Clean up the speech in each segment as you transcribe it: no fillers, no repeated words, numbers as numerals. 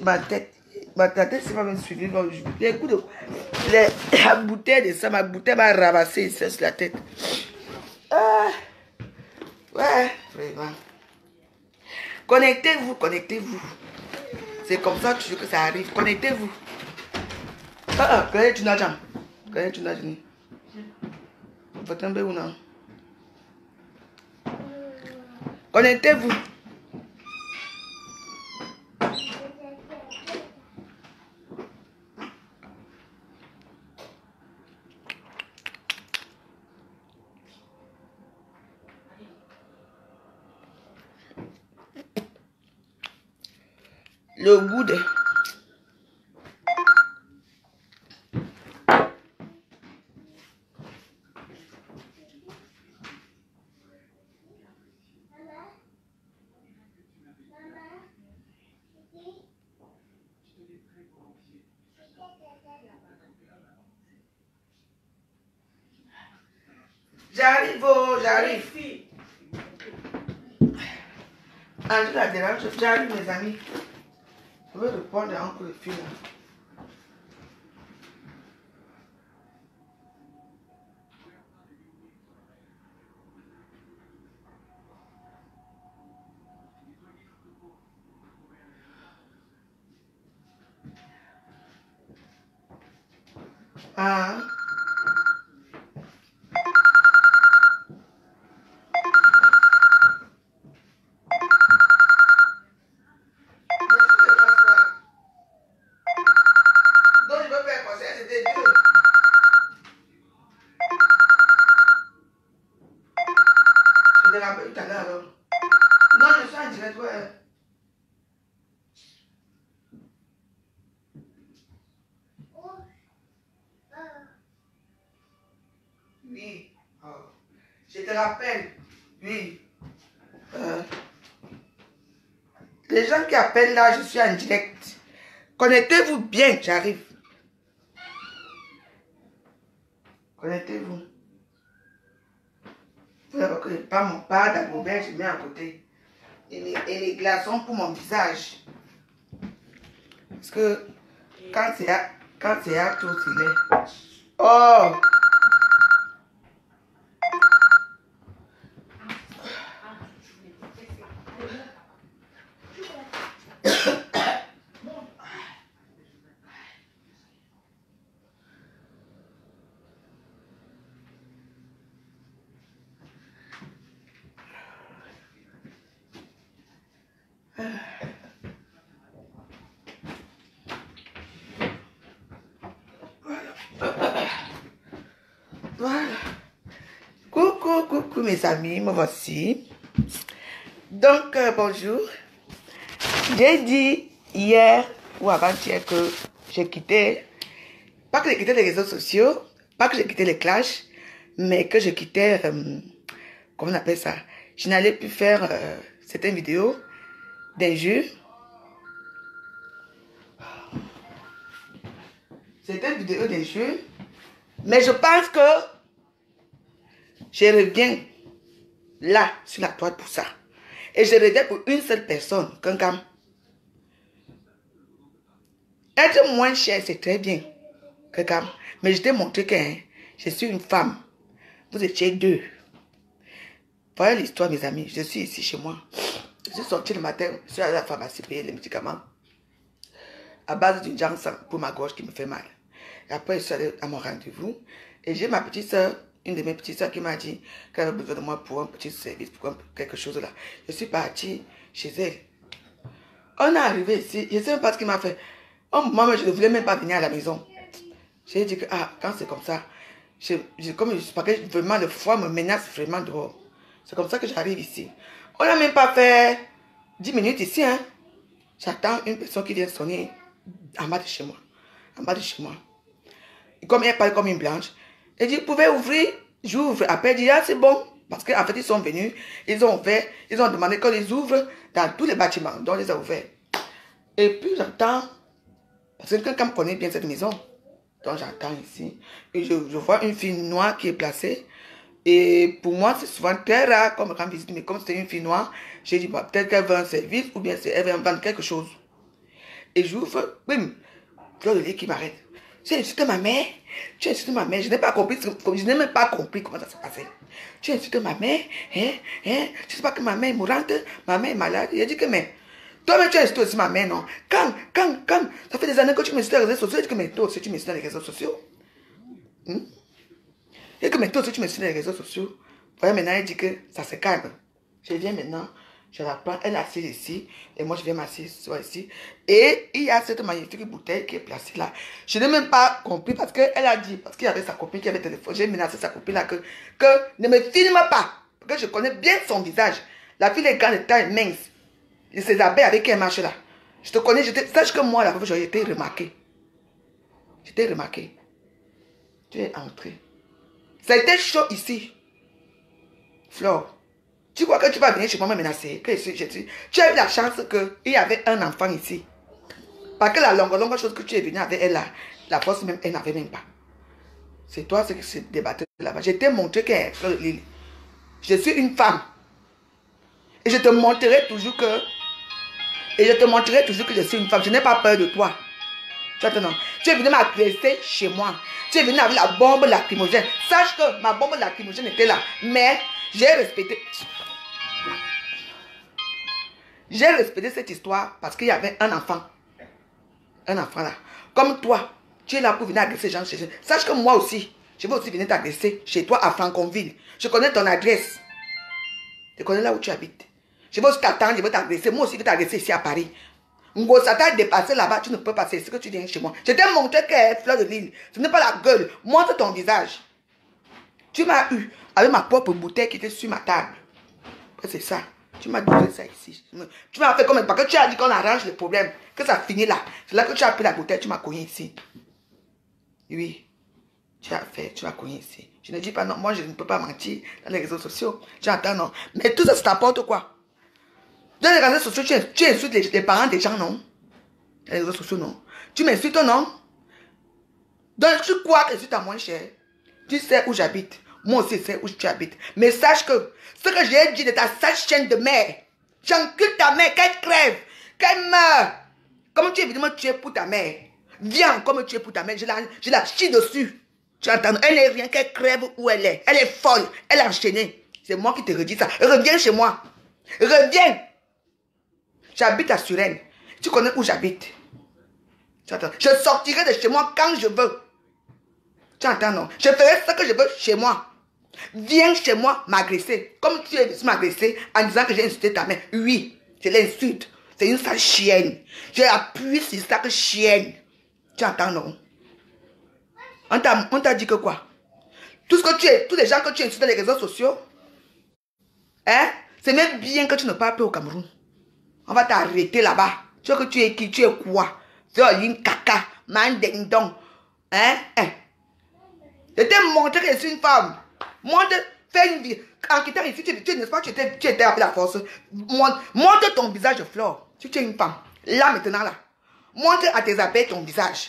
ma tête. Ma tête, c'est pas même suivi. Les coups de... La bouteille de ça, ma bouteille m'a ramassé ça sur la tête. Ah. Ouais, vraiment. Connectez-vous, connectez-vous. C'est comme ça que ça arrive. Connectez-vous. Ah, quand tu n'as jamais. Quand tu n'as jamais. Faut tomber ou non? Connectez-vous. Le goût de... J'arrive, oh, j'arrive. Ah, je la dérange, j'arrive, mes amis. Je vais répondre encore le fil. Ah. Donc, je veux faire un conseil, c'était Dieu. Je te rappelle tout à l'heure, alors. Non, je suis en direct, ouais. Oui. Oh. Je te rappelle. Oui. Les gens qui appellent là, je suis en direct. Connectez-vous bien, j'arrive. Connectez-vous. Vous n'avez que pas mon pas d'agobert, je mets à côté. Et les glaçons pour mon visage. Parce que quand c'est à tout, c'est laid. Oh! Voilà. Coucou mes amis, me voici. Donc, bonjour. J'ai dit hier ou avant-hier que j'ai quitté, pas que j'ai quitté les réseaux sociaux, pas que j'ai quitté les clashs, mais que j'ai quitté, comment on appelle ça? Je n'allais plus faire certaines vidéos d'injures. Certaines vidéos d'injures. Mais je pense que je reviens là, sur la toile pour ça. Et je reviens pour une seule personne, Kankam. Être moins cher, c'est très bien, Kankam. Mais je t'ai montré que je suis une femme. Vous étiez deux. Voilà l'histoire, mes amis. Je suis ici chez moi. Je suis sortie le matin, je suis allée à la pharmacie payer les médicaments. À base d'une janson pour ma gorge qui me fait mal. Et après, je suis allée à mon rendez-vous. Et j'ai ma petite soeur, une de mes petites soeurs qui m'a dit qu'elle avait besoin de moi pour un petit service, pour quelque chose là. Je suis partie chez elle. On est arrivé ici, je ne sais même pas ce qu'il m'a fait. Moi, je ne voulais même pas venir à la maison. J'ai dit que, quand c'est comme ça, parce que vraiment le foie me menace vraiment dehors. C'est comme ça que j'arrive ici. On n'a même pas fait 10 minutes ici, hein. J'attends une personne qui vient sonner en bas de chez moi. En bas de chez moi. Et comme elle parle comme une blanche, elle dit, vous pouvez ouvrir? J'ouvre. Après, elle dit, c'est bon. Parce qu'en fait, ils sont venus, ils ont ouvert, ils ont demandé qu'on les ouvre dans tous les bâtiments. Donc, ils ont ouvert. Et puis, j'entends, parce que quelqu'un connaît bien cette maison. Donc, j'entends ici. Et je vois une fille noire qui est placée. Et pour moi, c'est souvent très rare comme rendre visite. Mais comme c'est une fille noire, j'ai dit, peut-être qu'elle veut un service ou bien elle veut vendre quelque chose. Et j'ouvre, bim, Fleur de Lys qui m'arrête. Tu as insulté ma mère? Tu as insulté ma mère? Je n'ai pas compris, je n'ai même pas compris comment ça s'est passé. Tu as insulté ma mère? Tu sais pas que ma mère est mourante? Ma mère est malade? Il a dit que, mais, toi-même, tu as insulté aussi ma mère, non? Quand, ça fait des années que tu m'insultes dans les réseaux sociaux, il dit que, mais toi aussi, tu m'insultes dans les réseaux sociaux. Et que, mais toi aussi, tu m'insultes dans les réseaux sociaux. Voilà, maintenant, il dit que ça se calme. Je viens maintenant. Je la prends, elle assise ici, et moi je viens m'asseoir ici. Et il y a cette magnifique bouteille qui est placée là. Je n'ai même pas compris parce qu'elle a dit, parce qu'il y avait sa copine qui avait téléphoné, j'ai menacé sa copine là que ne me filme pas, parce que je connais bien son visage. La fille est grande de taille mince. Et ses abeilles avec qui elle marche là. Je te connais, sache que moi là, j'ai été remarqué. J'étais remarqué. Tu es entré. Ça a été chaud ici. Flore. Tu crois que tu vas venir chez moi me menacer? Tu as eu la chance qu'il y avait un enfant ici. Parce que la longue chose que tu es venu avec elle là, la force même, elle n'avait même pas. C'est toi ce qui se débattait là-bas. Je t'ai montré qu'elle est Fleur de Lys. Je suis une femme. Et je te montrerai toujours que... je suis une femme. Je n'ai pas peur de toi. Tu attends, non? Tu es venu m'agresser chez moi. Tu es venu avec la bombe lacrymogène. Sache que ma bombe lacrymogène était là. Mais j'ai respecté... J'ai respecté cette histoire parce qu'il y avait un enfant. Un enfant là. Comme toi, tu es là pour venir agresser les gens chez eux. Sache que moi aussi, je vais aussi venir t'agresser chez toi à Franconville. Je connais ton adresse. Je connais là où tu habites. Je vais aussi t'attendre, je vais t'agresser. Moi aussi, je vais t'agresser ici à Paris. Ngo, ça t'a dépassé là-bas, tu ne peux pas, c'est ce que tu viens chez moi. Je t'ai montré qu'elle est Fleur de Lys. Ce n'est pas la gueule. Montre ton visage. Tu m'as eu avec ma propre bouteille qui était sur ma table. C'est ça. Tu m'as donné ça ici. Tu m'as fait comme... Parce que tu as dit qu'on arrange le problème. Que ça finit là. C'est là que tu as pris la bouteille. Tu m'as cogné ici. Oui. Tu as fait. Tu m'as cogné ici. Je ne dis pas non. Moi, je ne peux pas mentir dans les réseaux sociaux. Tu entends non. Mais tout ça, ça t'apporte quoi? Dans les réseaux sociaux, tu insultes les parents des gens, non? Les réseaux sociaux, non. Tu m'insultes, non? Donc, tu crois que c'est à moins cher. Tu sais où j'habite. Moi aussi, je sais où tu habites. Mais sache que ce que j'ai dit de ta sale chienne de mère, j'encule ta mère, qu'elle crève, qu'elle meure. Comme tu es évidemment tué pour ta mère. Viens comme tu es pour ta mère, je la chie dessus. Tu entends? Elle n'est rien, qu'elle crève où elle est. Elle est folle, elle est enchaînée. C'est moi qui te redis ça. Reviens chez moi. Reviens. J'habite à Suresnes. Tu connais où j'habite? Je sortirai de chez moi quand je veux. Tu entends, non? Je ferai ce que je veux chez moi. Viens chez moi m'agresser. Comme tu es venu m'agresser en disant que j'ai insulté ta mère. Oui, c'est l'insulte. C'est une sale chienne. J'ai appuyé sur ça que chienne. Tu entends, non? On t'a dit que quoi? Tout ce que tu es, tous les gens que tu insultes dans les réseaux sociaux, hein? C'est même bien que tu ne parles plus au Cameroun. On va t'arrêter là-bas. Tu sais que tu es qui? Tu es quoi? Tu es une caca, mandendong. Hein? Je t'ai montré que je suis une femme. Montre, fais une vie. En quittant ici, n'est-ce pas, tu étais avec la force. Montre ton visage, Flore. Si tu es une femme. Là, maintenant, là. Montre à tes abeilles ton visage.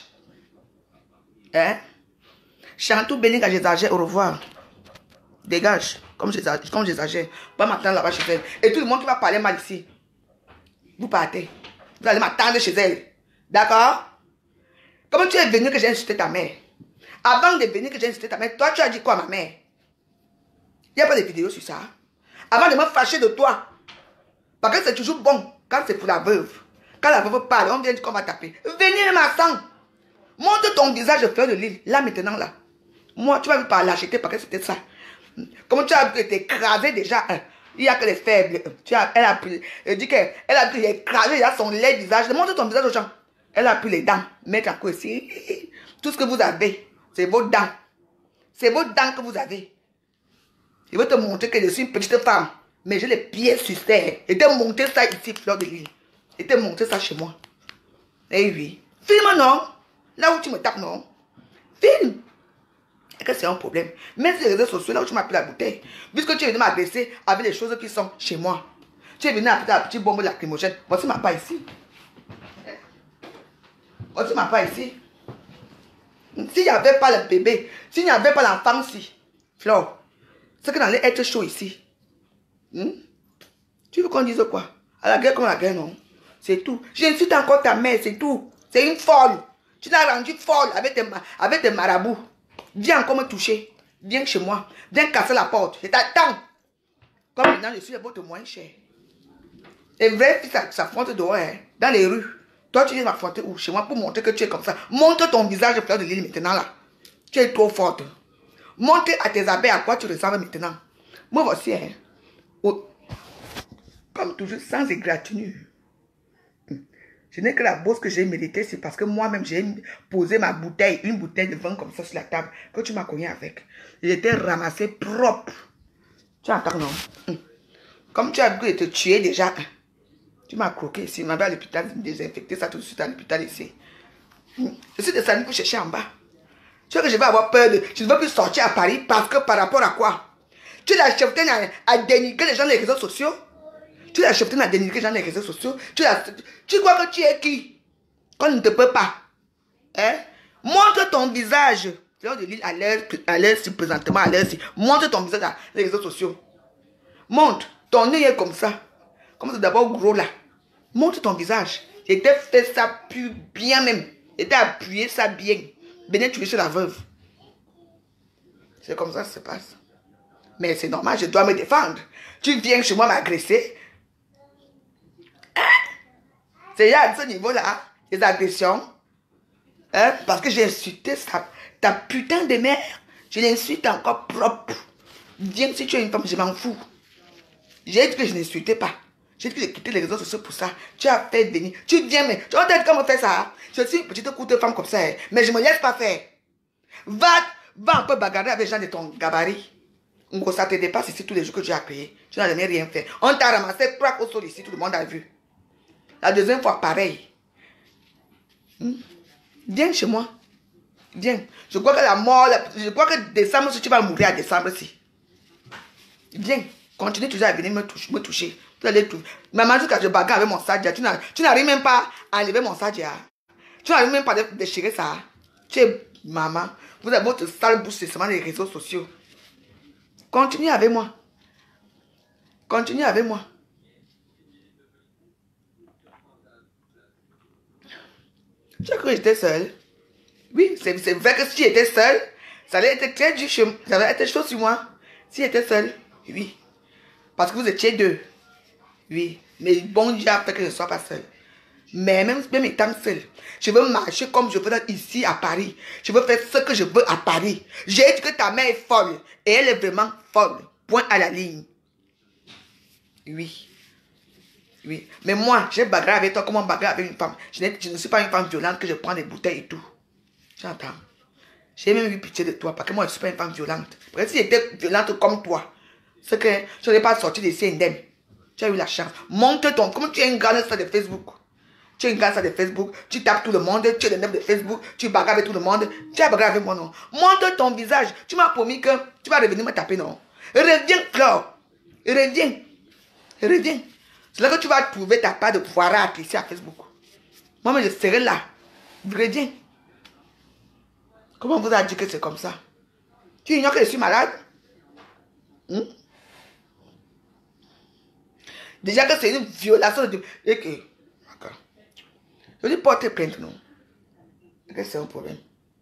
Hein? Chantou béni quand j'exagère, au revoir. Dégage, comme j'exagère. Pas m'attendre là-bas chez elle. Et tout le monde qui va parler mal ici, vous partez. Vous allez m'attendre chez elle. D'accord? Comment tu es venu que j'ai insulté ta mère? Avant de venir que j'ai insulté ta mère, toi tu as dit quoi à ma mère? Il n'y a pas de vidéo sur ça. Avant de me fâcher de toi. Parce que c'est toujours bon quand c'est pour la veuve. Quand la veuve parle, on vient dire qu'on va taper. Venez ma sang. Montre ton visage, Fleur de Lys. Là maintenant là. Moi tu vas me parler l'acheter parce que c'était ça. Comment tu as été écrasé déjà? Il n'y a que les faibles. Elle a pris. Elle dit qu'elle a pris écrasé déjà son laid visage. Montre ton visage aux gens. Elle a pris les dents. Mettre encore ici. Tout ce que vous avez, c'est vos dents. C'est vos dents que vous avez. Je vais te montrer que je suis une petite femme. Mais j'ai les pieds sur terre. Je t'ai montré ça ici, Fleur de Lys. Je t'ai montré ça chez moi. Eh oui. Filme non. Là où tu me tapes non. Filme. Et que c'est un problème. Même sur les réseaux sociaux, là où tu m'as pris la bouteille. Puisque tu es venu m'agresser avec les choses qui sont chez moi. Tu es venu avec ta petite bombe lacrymogène. Voici ma part ici. Voici ma part ici. S'il n'y avait pas le bébé, s'il n'y avait pas l'enfant ici, Flore, c'est que allait être chaud ici. Tu veux qu'on dise quoi? À la guerre comme à la guerre, non? C'est tout. J'insulte encore ta mère, c'est tout. C'est une folle. Tu l'as rendue folle avec tes marabouts. Viens encore me toucher. Viens chez moi. Viens casser la porte. Je t'attends. Comme maintenant, je suis le beau moins cher. Les vrais filles s'affrontent dehors, hein, dans les rues. Toi, tu viens m'affronter où? Chez moi pour montrer que tu es comme ça. Montre ton visage, fleur de l'île, maintenant là. Tu es trop forte. Montre à tes abeilles à quoi tu ressembles maintenant. Moi, voici, hein. Oh. Comme toujours, sans égratignure. Je n'ai que la bourse que j'ai méritée, c'est parce que moi-même, j'ai posé ma bouteille, une bouteille de vin comme ça sur la table, que tu m'as cogné avec. J'étais ramassé propre. Tu entends, non? Comme tu as vu te tuer déjà, tu m'as croqué ici, il m'avait à l'hôpital désinfecté ça tout de suite à l'hôpital ici. Je suis descendu pour chercher en bas. Tu vois que je vais avoir peur de... Je ne veux plus sortir à Paris parce que par rapport à quoi? Tu es la cheftaine à dénigrer les gens dans les réseaux sociaux? Tu es la cheftaine à dénigrer les gens dans les réseaux sociaux? Tu crois que tu es qui? Qu'on ne te peut pas. Hein? Montre ton visage. Fleur de l'île à l'aise présentement, à l'aise. Montre ton visage dans les réseaux sociaux. Montre. Ton nez est comme ça. Comme c'est d'abord gros là. Montre ton visage. J'étais fait ça plus bien même. J'étais appuyé ça bien. Venez tuer sur la veuve. C'est comme ça que ça se passe. Mais c'est normal, je dois me défendre. Tu viens chez moi m'agresser. Hein? C'est à ce niveau-là, les agressions. Hein? Parce que j'ai insulté ta putain de mère. Je l'insulte encore propre. Viens, si tu es une femme, je m'en fous. J'ai dit que je n'insultais pas. J'ai dit que j'ai quitté les réseaux sociaux pour ça. Tu as fait venir. Tu viens, mais tu vas peut-être comment faire ça. Je suis une petite courte femme comme ça. Mais je ne me laisse pas faire. Va un peu bagarrer avec les gens de ton gabarit. Ça te dépasse ici tous les jours que tu as créé. Tu n'as jamais rien fait. On t'a ramassé 3 au sol ici, tout le monde a vu. La deuxième fois, pareil. Viens chez moi. Viens. Je crois que la mort, je crois que décembre, si tu vas mourir à décembre, si. Viens. Continue toujours à venir me toucher. Tu allais tout. Maman, jusqu'à je bagarre avec mon sadia. Tu n'arrives même pas à enlever mon sadia. Tu n'arrives même pas à déchirer ça. Tu es maman. Vous avez votre sale bouche, c'est seulement les réseaux sociaux. Continue avec moi. Continue avec moi. Tu as cru que j'étais seule? Oui, c'est vrai que si j'étais seule, ça allait être très dur, ça allait être chaud sur moi. Si j'étais seule, oui. Parce que vous étiez deux. Oui. Mais bon Dieu a fait que je ne sois pas seule. Mais même étant seule, je veux marcher comme je veux ici à Paris. Je veux faire ce que je veux à Paris. J'ai dit que ta mère est folle. Et elle est vraiment folle. Point à la ligne. Oui. Oui. Mais moi, j'ai bagarré avec toi comme on bagarre avec une femme. Je ne suis pas une femme violente que je prends des bouteilles et tout. J'entends. J'ai même eu pitié de toi parce que moi, je ne suis pas une femme violente. Parce que si j'étais violente comme toi, c'est que je n'aurais pas sorti d'ici indemne. Tu as eu la chance. Montre ton... Comme tu es une grande star de Facebook. Tu es une grande star de Facebook. Tu tapes tout le monde. Tu es le même de Facebook. Tu bagarres avec tout le monde. Tu as bagarré avec moi, non. Montre ton visage. Tu m'as promis que tu vas revenir me taper, non. Reviens, Flore. Reviens. Reviens. C'est là que tu vas trouver ta part de pouvoir ici à Facebook. Moi-même, je serai là. Reviens. Comment on vous a dit que c'est comme ça? Tu ignores que je suis malade? Déjà que c'est une violation de... Et que... Je dis porter plainte, non. C'est un problème.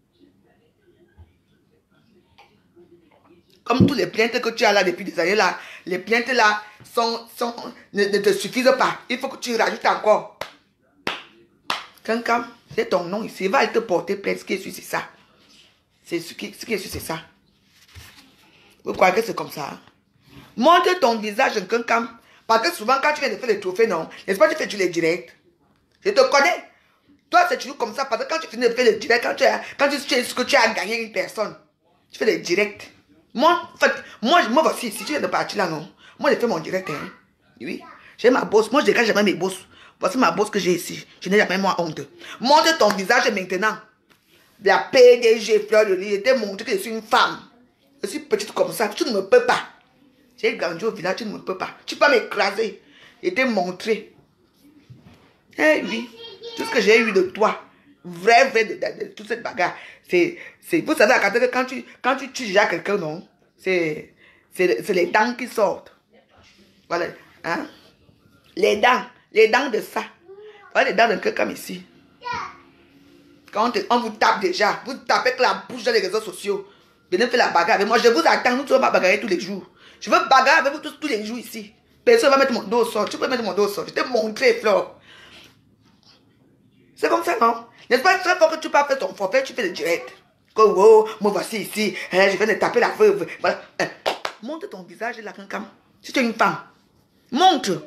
Comme tous les plaintes que tu as là depuis des années là, les plaintes là ne te suffisent pas. Il faut que tu rajoutes encore. Quelqu'un, c'est ton nom ici. Il va te porter plainte. Ce qui est sûr, c'est ça. Ce qui est sûr, c'est ça. Vous croyez que c'est comme ça? Montre ton visage en quelqu'un. Parce que souvent, quand tu viens de faire les trophées, non, n'est-ce pas, tu fais les directs. Je te connais. Toi, c'est toujours comme ça. Parce que quand tu finis de faire les directs, quand tu sais ce que tu as gagné une personne, tu fais les directs. Moi, voici, si tu viens de partir là, non. Moi, j'ai fait mon direct. Hein. Oui. J'ai ma bosse. Moi, je dégage jamais mes bosses. Voici ma bosse que j'ai ici. Je n'ai jamais moi honte. Montre ton visage maintenant. La PDG, Fleur de l'Île, je t'ai montré que je suis une femme. Je suis petite comme ça. Tu ne me peux pas. J'ai grandi au village, tu ne me peux pas. Tu peux m'écraser. Je t'ai montré. Eh oui. Tout ce que j'ai eu de toi. Vrai de toute cette bagarre. Vous savez, quand tu tues déjà quelqu'un, non? C'est les dents qui sortent. Voilà. Hein? Les dents de ça. Voilà les dents d'un cœur comme ici. Quand on vous tape déjà, vous tapez avec la bouche dans les réseaux sociaux. Venez faire la bagarre avec moi. Je vous attends, nous ne pas bagarrer tous les jours. Je veux bagarrer avec vous tous les jours ici. Personne ne va mettre mon dos au sol. Tu peux mettre mon dos au sol. Je t'ai montré, Flore. C'est comme ça, non? N'est-ce pas très fort que tu parles faire ton forfait, tu fais le direct. Oh, me voici ici. Je viens de taper la veuve. Voilà. Montre ton visage là, Kankam. Si tu es une femme, montre.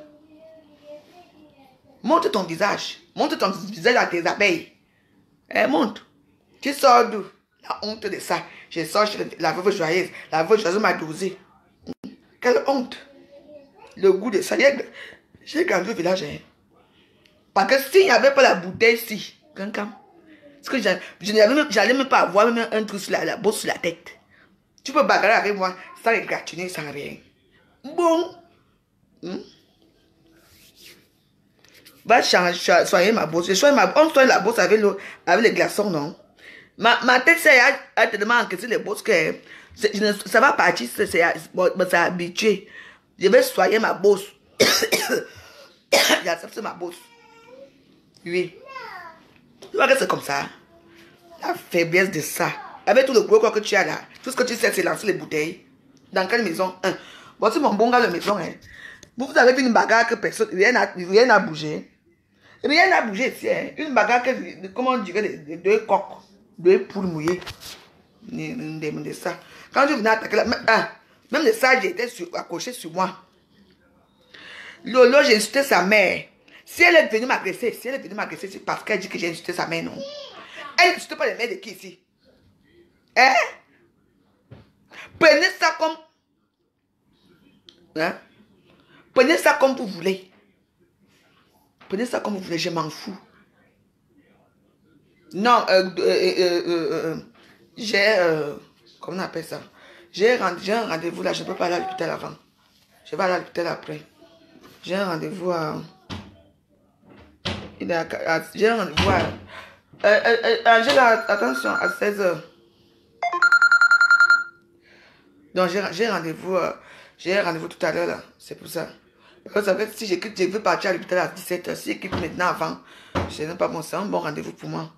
Montre ton visage. Montre ton visage à tes abeilles. Montre. Tu sors d'où? La honte de ça. Je sors chez la veuve joyeuse. La veuve joyeuse m'a dosé. Quelle honte. Le goût de ça. J'ai grandi au village. Parce que s'il n'y avait pas la bouteille ici, Kankam, parce que j'allais même pas avoir même un truc sur la bosse sur la tête. Tu peux bagarrer avec moi sans égratigner, sans rien. Bon. Va soigner ma bosse. On soigne la bosse avec les glaçons, non? Ma tête, a tellement encaissé les bosses que ça va partir, c'est habitué. Je vais soigner ma bosse. J'accepte ma bosse. Oui. Tu vois que c'est comme ça. La faiblesse de ça. Avec tout le gros corps que tu as là, tout ce que tu sais, c'est lancer les bouteilles. Dans quelle maison? Voici mon bon gars de maison. Vous avez vu une bagarre que personne, rien n'a bougé. Rien n'a bougé ici. Une bagarre que, comment on dirait, deux coqs, deux poules mouillées. De ça. Quand je venais attaquer même le sage était accroché sur moi. Lolo, j'ai insulté sa mère. Si elle est venue m'agresser, c'est parce qu'elle dit que j'ai insulté sa mère, non? Elle n'insulte pas les mères de qui ici? Prenez ça comme... Prenez ça comme vous voulez. Prenez ça comme vous voulez, je m'en fous. Non, comment on appelle ça? J'ai un rendez-vous là, je ne peux pas aller à l'hôpital avant. Je vais aller à l'hôpital après. J'ai un rendez-vous à... J'ai un rendez-vous à... attention, à 16h. Donc j'ai rendez-vous tout à l'heure là. C'est pour ça. Parce que si je veux partir à l'hôpital à 17h, si j'équipe maintenant avant, ce n'est pas bon, c'est un bon rendez-vous pour moi.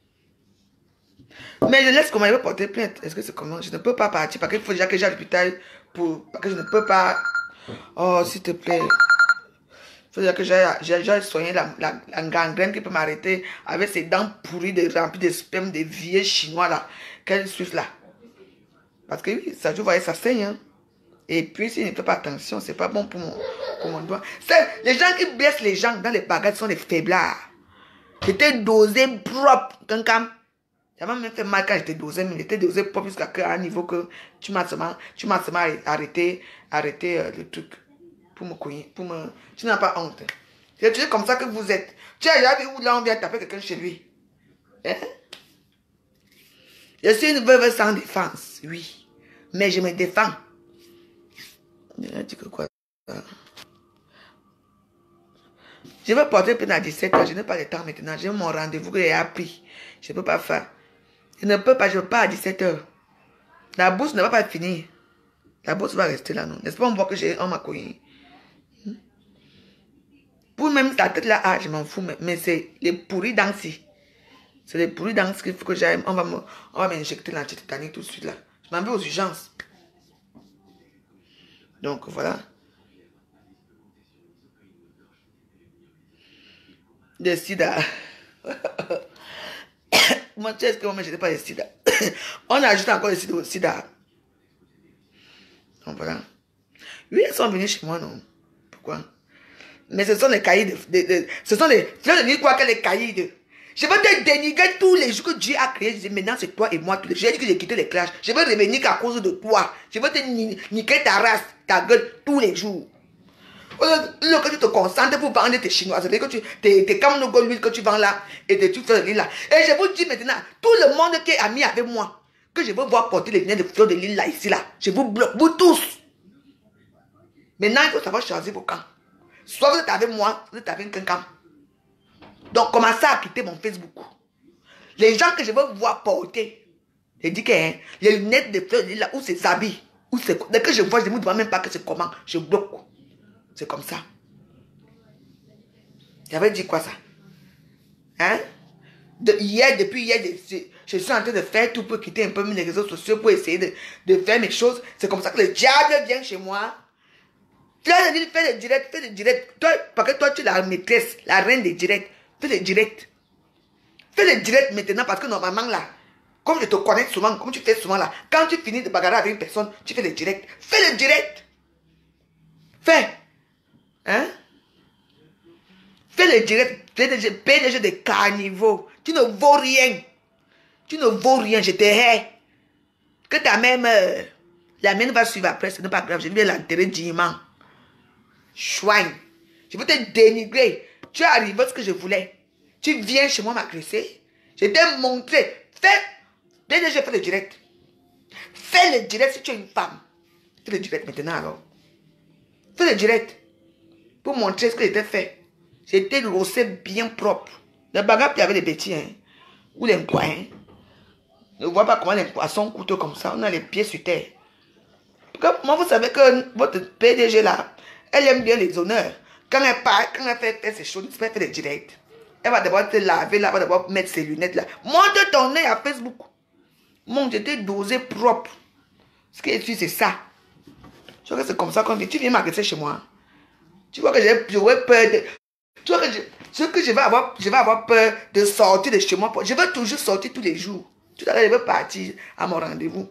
Mais je laisse comment il veut porter plainte. Est-ce que c'est comment? Je ne peux pas partir parce qu'il faut déjà que j'aille à l'hôpital parce que je ne peux pas. Oh, s'il te plaît. Il faut déjà que j'aille soigner la gangrène qui peut m'arrêter avec ses dents pourries remplies de sperme des vieux chinois là. Qu'elle suce là. Parce que oui, ça, je voyais, ça saigne. Hein. Et puis, s'il ne fait pas attention, c'est pas bon pour mon doigt. Les gens qui blessent les gens dans les bagarres sont des faiblards. J'étais dosé propre. Ça m'a même fait mal quand j'étais dosé, mais j'étais dosé propre jusqu'à un niveau que tu m'as seulement arrêté le truc pour me cogner. Tu n'as pas honte. C'est comme ça que vous êtes. Tu as déjà vu où là on vient taper quelqu'un chez lui. Je suis une veuve sans défense, oui. Mais je me défends. Je vais porter plainte à 17h. Je n'ai pas le temps maintenant. J'ai mon rendez-vous que j'ai appris. Je ne peux pas faire. Je ne peux pas, je pars à 17h. La bourse ne va pas finir. La bourse va rester là, non? N'est-ce pas, on voit que on m'a cogné. Pour même ta tête là, je m'en fous, mais c'est les pourris d'anxi. C'est les pourris d'anxi qu'il faut que j'aille. On va m'injecter l'antitétanique tout de suite là. Je m'en vais aux urgences. Donc voilà. Le sida. Moi, tu sais que moi, je n'étais pas le sida. On ajoute encore le sida au sida. Donc voilà. Oui, elles sont venues chez moi, non? Pourquoi? Mais ce sont les caïds ce sont les... Tu veux dire quoi que les caïds? Je veux te dénigrer tous les jours que Dieu a créés. Je dis, maintenant c'est toi et moi tous les jours. J'ai dit que j'ai quitté les classes. Je veux revenir à cause de toi. Je veux te niquer ta race, ta gueule tous les jours. Que tu te concentres pour vendre tes chinois. C'est-à-dire que tes camnogo l'huile que tu vends là et tu fais l'île là. Et je vous dis maintenant, tout le monde qui est ami avec moi, que je veux voir porter les lunettes de fleurs de l'île là, ici là, je vous bloque, vous tous. Maintenant, il faut savoir choisir vos camps. Soit vous êtes avec moi, vous êtes avec quelqu'un. Donc, commencez à quitter mon Facebook. Les gens que je veux voir porter, je dis que les lunettes de fleurs de l'île là, ou c'est habits, ou c'est... Dès que je vois, je ne me demande même pas que c'est comment. Je bloque. C'est comme ça. J'avais dit quoi ça? Hein? Depuis hier, je suis en train de faire tout pour quitter un peu les réseaux sociaux pour essayer de faire mes choses. C'est comme ça que le diable vient chez moi. Fais le direct. Toi, parce que toi, tu es la maîtresse, la reine des directs. Fais le direct. Fais le direct maintenant parce que normalement là, comme je te connais souvent, comme tu fais souvent là, quand tu finis de bagarrer avec une personne, tu fais le direct. Fais le direct. Fais. Hein? Fais le direct. PDG de carnivaux. Tu ne vaux rien. Tu ne vaux rien. Je te hais. Que ta mère meure. La mienne va suivre après. Ce n'est pas grave. Je vais l'enterrer dignement. Chouin. Je veux te dénigrer. Tu es arrivé à ce que je voulais. Tu viens chez moi m'agresser. Je t'ai montré. Fais. PDG, fais le direct. Fais le direct si tu es une femme. Fais le direct maintenant alors. Fais le direct. Pour montrer ce que j'étais fait. J'étais rossé bien propre. Le bagarre, il y avait des petits, hein. Ou les poings. Hein. Ne vois pas comment les poissons coûtent comme ça. On a les pieds sur terre. Moi, vous savez que votre PDG là, elle aime bien les honneurs. Quand elle part, quand elle fait ses choses, elle fait des directs. Elle va d'abord te laver là, elle va d'abord mettre ses lunettes là. Montre ton nez à Facebook. Mon, j'étais dosé propre. Ce que je suis, c'est ça. Tu vois que c'est comme ça qu'on dit. Tu viens m'agresser chez moi. Tu vois que j'aurais peur de... Tu vois que je vais avoir peur de sortir de chez moi. Je veux toujours sortir tous les jours. Tout à l'heure, je veux partir à mon rendez-vous.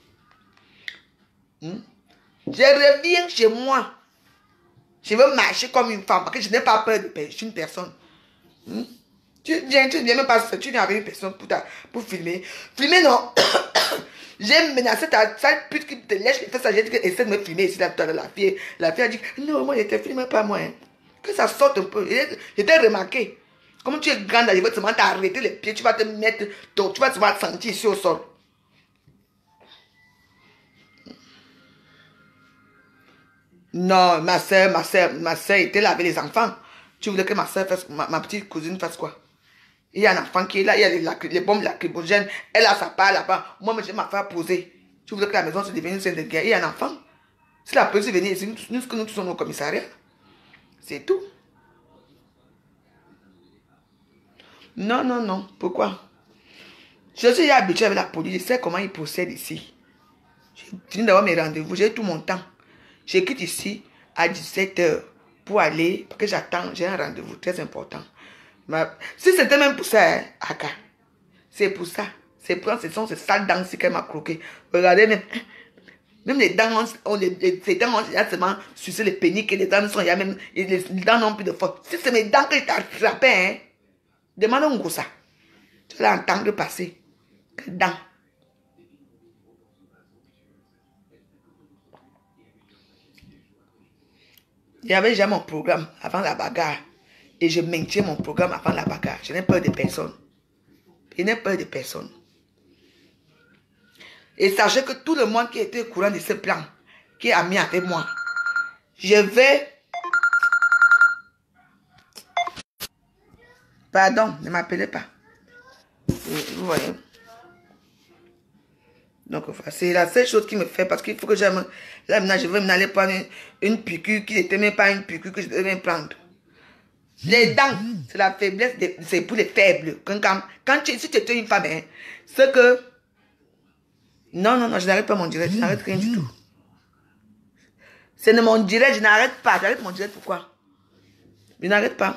Je reviens chez moi. Je veux marcher comme une femme parce que je n'ai pas peur d'une personne. Tu viens même pas, tu viens avec une personne pour filmer. Filmer, non. J'ai menacé sale pute qui te lèche les fesses. J'ai dit qu'elle essaie de me filmer ici. La fille a dit, non, moi, je ne te filme pas, moi. Hein. Que ça sorte un peu. Je t'ai remarqué. Comme tu es grande, je vais te t'arrêter les pieds. Tu vas te mettre, tu vas te sentir ici au sol. Non, ma soeur était là avec les enfants. Tu voulais que ma soeur fasse, ma petite cousine fasse quoi? Il y a un enfant qui est là, il y a les bombes lacrymogènes. Elle a sa part là-bas. Moi, j'ai ma femme posée. Tu voulais que la maison se devienne une scène de guerre. Il y a un enfant. Si la police venait ici, nous tous sommes au commissariat. C'est tout. Non, non, non. Pourquoi? Je suis habitué avec la police. Je sais comment ils procèdent ici. J'ai fini d'avoir mes rendez-vous. J'ai tout mon temps. Je quitte ici à 17h pour aller, parce que j'attends, j'ai un rendez-vous très important. Si c'était même pour ça, hein, Aka, c'est pour ça. C'est pour ce sont ces sales dents qu'elle m'a croqué. Regardez même les dents, les dents ont seulement sucé les péniques et les dents sont, il y a même, les dents n'ont plus de force. Si c'est mes dents que je t'ai attrapé, hein, demande un gros ça. Tu vas entendre passer. Quelles dents? J'avais déjà mon programme avant la bagarre. Et je maintiens mon programme avant la bagarre. Je n'ai peur de personne. Je n'ai peur de personne. Et sachez que tout le monde qui était au courant de ce plan, qui est ami avec moi, je vais... Pardon, ne m'appelez pas. Vous voyez. Donc, c'est la seule chose qui me fait, parce qu'il faut que j'aime... Là, maintenant, je vais m'aller prendre une piqûre qui n'était même pas une piqûre que je devais prendre. Les dents, c'est la faiblesse, c'est pour les faibles. Si tu es une femme, hein, c'est que... Non, non, non, je n'arrête pas mon direct, je n'arrête rien du tout. C'est de mon direct, je n'arrête pas. J'arrête mon direct, pourquoi? Je n'arrête pas.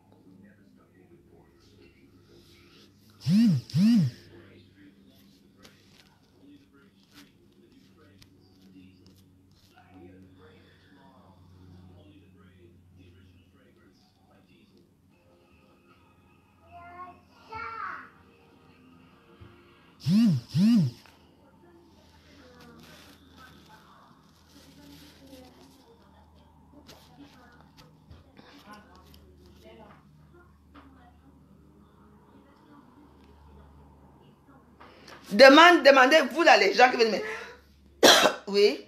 Demandez-vous là, les gens qui viennent me... Oui.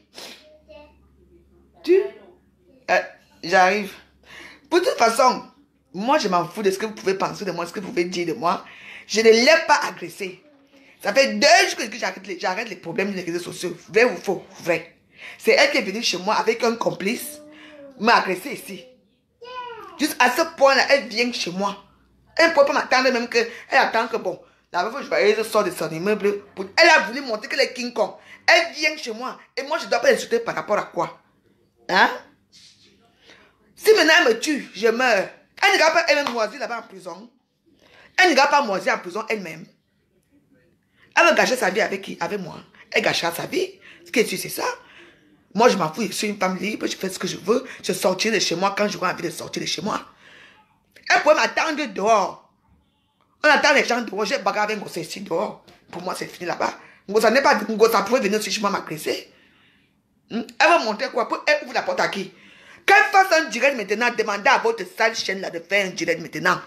J'arrive. De toute façon, moi je m'en fous de ce que vous pouvez penser de moi, ce que vous pouvez dire de moi. Je ne l'ai pas agressé. Ça fait 2 jours que j'arrête les problèmes des réseaux sociaux. Vrai ou faux? Vrai. C'est elle qui est venue chez moi avec un complice, m'a agressé ici. Juste à ce point-là, elle vient chez moi. Elle ne peut pas m'attendre même que... Elle attend que bon, la veuve joyeuse sort de son immeuble. Elle a voulu montrer qu'elle est King Kong. Elle vient chez moi. Et moi, je ne dois pas l'insulter par rapport à quoi? Hein? Si maintenant elle me tue, je meurs. Elle ne va pas elle-même moisir là-bas en prison. Elle ne va pas moisir en prison elle-même. Elle veut gâcher sa vie avec qui? Avec moi. Elle gâchera sa vie. Ce qui est sûr, c'est ça. Moi, je m'en fous. Je suis une femme libre. Je fais ce que je veux. Je sortirai de chez moi quand j'aurai envie de sortir de chez moi. Elle pourrait m'attendre dehors. On attend les gens dehors. J'ai bagarre avec Ngosa ici dehors. Pour moi, c'est fini là-bas. Ngosa n'est pas... Ngosa pourrait venir aussi chez moi m'agresser. Elle va montrer quoi? Elle ouvre la porte à qui? Qu'elle fasse un direct maintenant, demandez à votre sale chaîne là de faire un direct maintenant.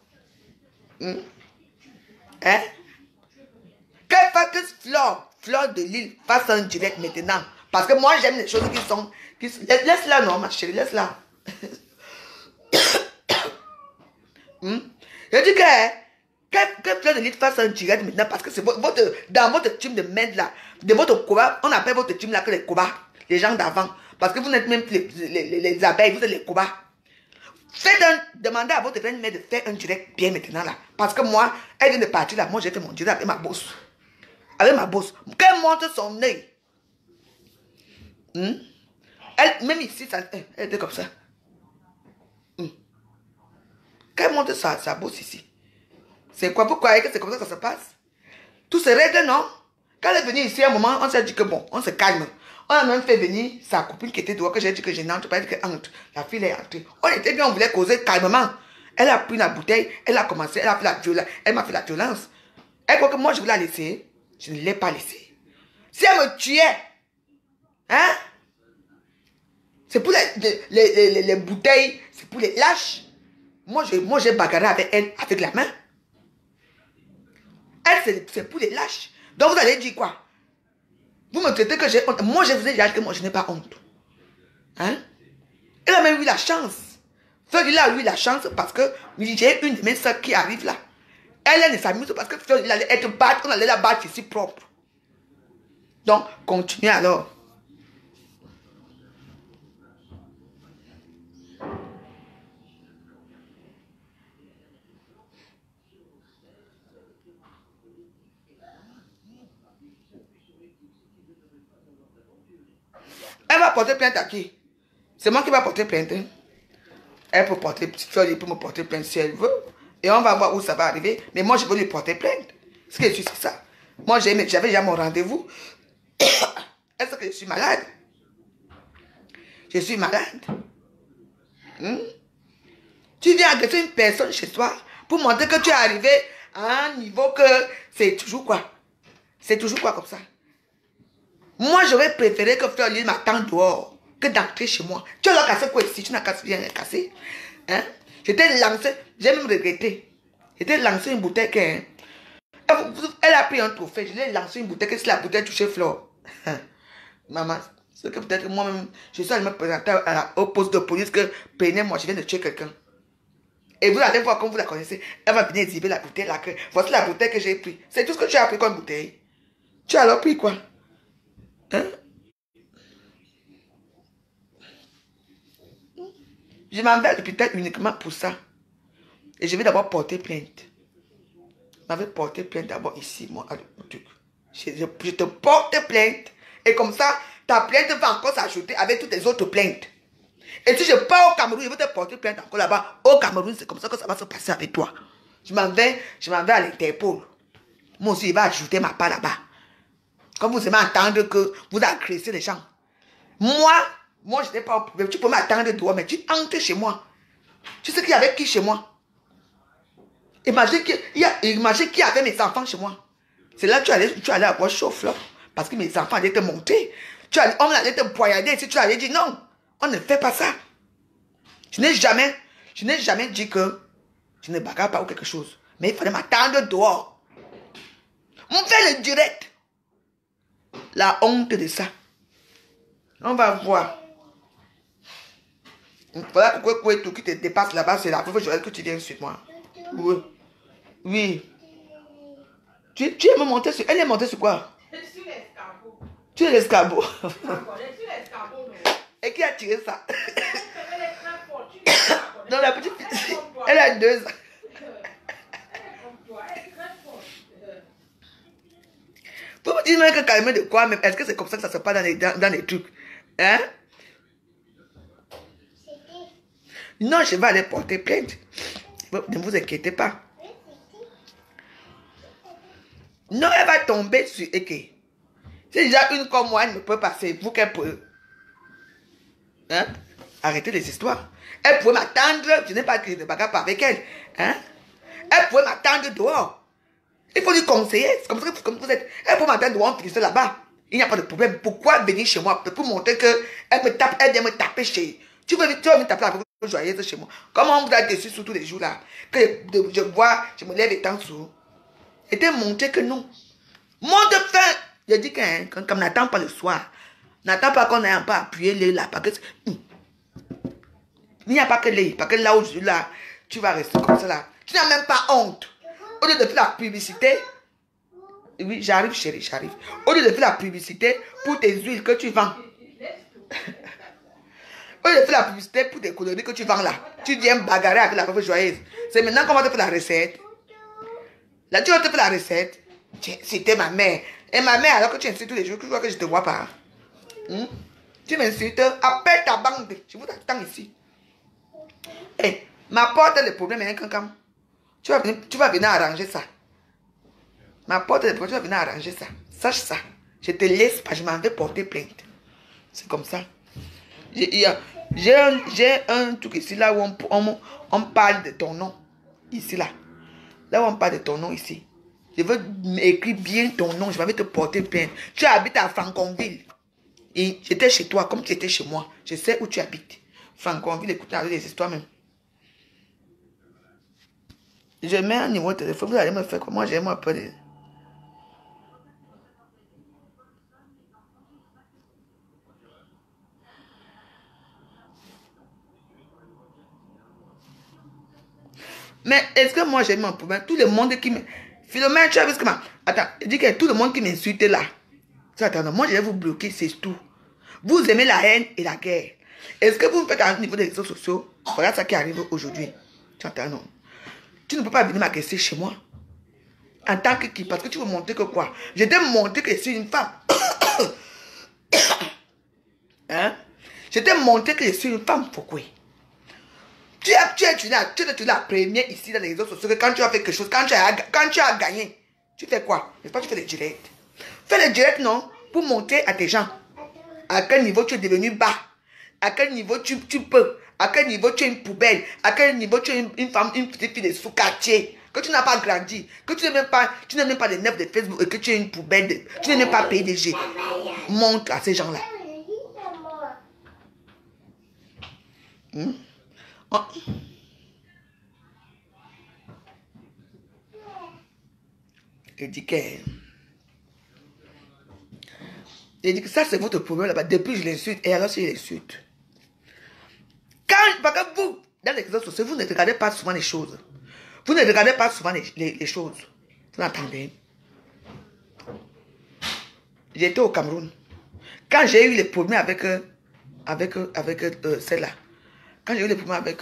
Hein? Qu'elle fasse que Fleur de Lille fasse un direct maintenant. Parce que moi j'aime les choses qui sont... Laisse-la non ma chérie, laisse-la. Je dis que Fleur de Lille fasse un direct maintenant parce que c'est dans votre team de merde là, de votre combat, on appelle votre team là que les combats, les gens d'avant. Parce que vous n'êtes même plus les abeilles, vous êtes les combats. Demandez à votre reine mère de faire un direct bien maintenant là. Parce que moi, elle vient de partir là, moi j'ai fait mon direct avec ma bosse. Avec ma bosse. Qu'elle montre son œil. Elle, même ici, elle était comme ça. Qu'elle montre sa bosse ici. C'est quoi? Vous croyez que c'est comme ça que ça se passe? Tout se règle, non? Quand elle est venue ici, à un moment, on s'est dit que bon, on se calme. On a même fait venir sa copine qui était dehors, que j'ai dit que je n'entre pas, elle dit qu'elle entre. La fille est entrée. On était bien, on voulait causer calmement. Elle a pris la bouteille, elle a commencé, elle a fait la violence, elle m'a fait la violence. Elle croit que moi je voulais la laisser. Je ne l'ai pas laissée. Si elle me tuait, hein? C'est pour les bouteilles, c'est pour les lâches. Moi j'ai bagarré avec elle, avec la main. Elle, c'est pour les lâches. Donc vous allez dire quoi? Vous me traitez que j'ai honte. Moi, je vous ai dit que moi, je n'ai pas honte. Hein? Elle a même eu la chance. Fleur a eu la chance parce que j'ai une de mes soeurs qui arrive là. Elle ne s'amuse parce que Fleur allait être battue. On allait la battre ici propre. Donc, continuez alors. Elle va porter plainte à qui? C'est moi qui va porter plainte. Elle peut porter, Fleur peut me porter plainte si elle veut. Et on va voir où ça va arriver. Mais moi, je veux lui porter plainte. Ce que je suis, c'est ça. Moi, j'avais déjà mon rendez-vous. Est-ce que je suis malade? Je suis malade. Tu viens agresser une personne chez toi pour montrer que tu es arrivé à un niveau que c'est toujours quoi? C'est toujours quoi comme ça? Moi, j'aurais préféré que Fleur Lille m'attende dehors que d'entrer chez moi. Tu as cassé quoi ici? Tu n'as rien cassé. Hein? J'étais lancé, j'ai même regretté. J'étais lancé une bouteille que... Elle a pris un trophée, je l'ai lancé une bouteille que si la bouteille touchait Fleur. Maman, c'est que peut-être moi-même, je suis allé me présenter au poste de police que prenez-moi, je viens de tuer quelqu'un. Et vous allez voir comme vous la connaissez. Elle va venir exhiber la bouteille là. Voici la bouteille que j'ai pris. C'est tout ce que tu as pris comme bouteille. Tu as alors pris quoi? Hein? Je m'en vais à l'hôpital uniquement pour ça. Et je vais d'abord porter plainte. Je m'avais porté plainte d'abord ici, moi, à l'hôpital. Je te porte plainte. Et comme ça, ta plainte va encore s'ajouter avec toutes les autres plaintes. Et si je pars au Cameroun, je vais te porter plainte encore là-bas. Au Cameroun, c'est comme ça que ça va se passer avec toi. Je m'en vais à l'Interpol. Moi aussi, il va ajouter ma part là-bas. Comme vous aimez entendre que vous agressez les gens. Moi, je n'ai pas un problème. Tu peux m'attendre dehors, mais tu entres chez moi. Tu sais qu'il y avait qui chez moi? Imagine qu'il y avait mes enfants chez moi. C'est là que tu allais avoir chauffe là. Parce que mes enfants allaient te monter. On allait te poignarder. Si tu allais dire non, on ne fait pas ça. Je n'ai jamais dit que je ne bagarre pas ou quelque chose. Mais il fallait m'attendre dehors. On fait le direct. La honte de ça. On va voir. Voilà pourquoi tout qui te dépasse là-bas, c'est la première chose que tu viens sur moi. Oui. Oui. Tu es monté sur... Elle est montée sur quoi? Sur l'escargot. Tu es l'escargot. Et qui a tiré ça? Elle est très forte. Non, la petite fille, elle a 2 ans. Vous me dites même que calmer de quoi, mais est-ce que c'est comme ça que ça se passe dans les trucs? Hein? Non, je vais aller porter plainte. Ne vous inquiétez pas. Non, elle va tomber sur Eke. C'est déjà une comme moi, elle ne peut passer. Vous qu'elle peut. Hein? Arrêtez les histoires. Elle pouvait m'attendre. Je n'ai pas créé de bagarre avec elle. Hein? Elle pouvait m'attendre dehors. Il faut lui conseiller. C'est comme ça que vous êtes. Elle peut m'attendre dehors, on là-bas. Il n'y a pas de problème. Pourquoi venir chez moi? Pour montrer qu'elle me tape, elle vient me taper chez. Tu veux me taper la joyeuse chez moi. Comment on vous a déçu sur tous les jours là? Que je vois, je me lève et tant sous. Et te montrer que non. Monte fin. Je dis qu'on n'attend pas le soir. N'attends pas qu'on n'ait pas appuyé les là. Parce que il n'y a pas que les. Parce que là où je suis là, tu vas rester comme ça là. Tu n'as même pas honte. Au lieu de faire la publicité. Oui, j'arrive chérie, j'arrive. Au lieu de faire la publicité pour tes huiles que tu vends. Au lieu de faire la publicité pour tes coloris que tu vends là. Tu viens bagarrer avec la pauvre joyeuse. C'est maintenant qu'on va te faire la recette. Là, tu vas te faire la recette. C'était ma mère. Et ma mère, alors que tu insultes tous les jours, tu vois que je ne te vois pas. Tu m'insultes, appelle ta bande. Je vous attends ici. Et ma porte le problème est un cancam. Tu vas venir arranger ça. Ma porte le problème, tu vas venir arranger ça. Sache ça. Je te laisse pas, je m'en vais porter plainte. C'est comme ça. J'ai un truc ici là où on parle de ton nom. Ici là. Là où on parle de ton nom ici. Je veux écrire bien ton nom. Je vais te porter plainte. Tu habites à Franconville. Et j'étais chez toi comme tu étais chez moi. Je sais où tu habites. Franconville, écoute les histoires même. Je mets un numéro de téléphone. Vous allez me faire comment? J'ai un peu de... Mais est-ce que moi j'ai mon problème? Tout le monde qui me... Philomène, tu as vu ce que ma... Attends, je dis que tout le monde qui m'insulte là. Attends, moi je vais vous bloquer, c'est tout. Vous aimez la haine et la guerre. Est-ce que vous me faites à un niveau des réseaux sociaux? Voilà ça qui arrive aujourd'hui. Tu entends, non? Tu ne peux pas venir m'agresser chez moi. En tant que qui? Parce que tu veux montrer que quoi? Je t'ai montré que je suis une femme. Hein? Je t'ai montré que je suis une femme. Pourquoi? Tu es la première ici dans les réseaux sociaux que quand tu as fait quelque chose, quand tu as gagné, tu fais quoi? N'est-ce pas, tu fais les directs. Fais les directs, non? Pour montrer à tes gens à quel niveau tu es devenu bas, à quel niveau tu peux, à quel niveau tu es une poubelle, à quel niveau tu es une femme, une petite fille de sous-quartier, que tu n'as pas grandi, que tu n'es même pas les neufs de Facebook et que tu es une poubelle, tu n'es même pas PDG. Montre à ces gens-là. Je dis que ça c'est votre problème là-bas. Depuis je l'insulte et alors je l'insulte. Parce que vous, dans les réseaux sociaux, vous ne regardez pas souvent les choses. Vous ne regardez pas souvent les choses. Vous entendez? J'étais au Cameroun. Quand j'ai eu les problèmes avec celle-là, quand j'ai eu les problèmes avec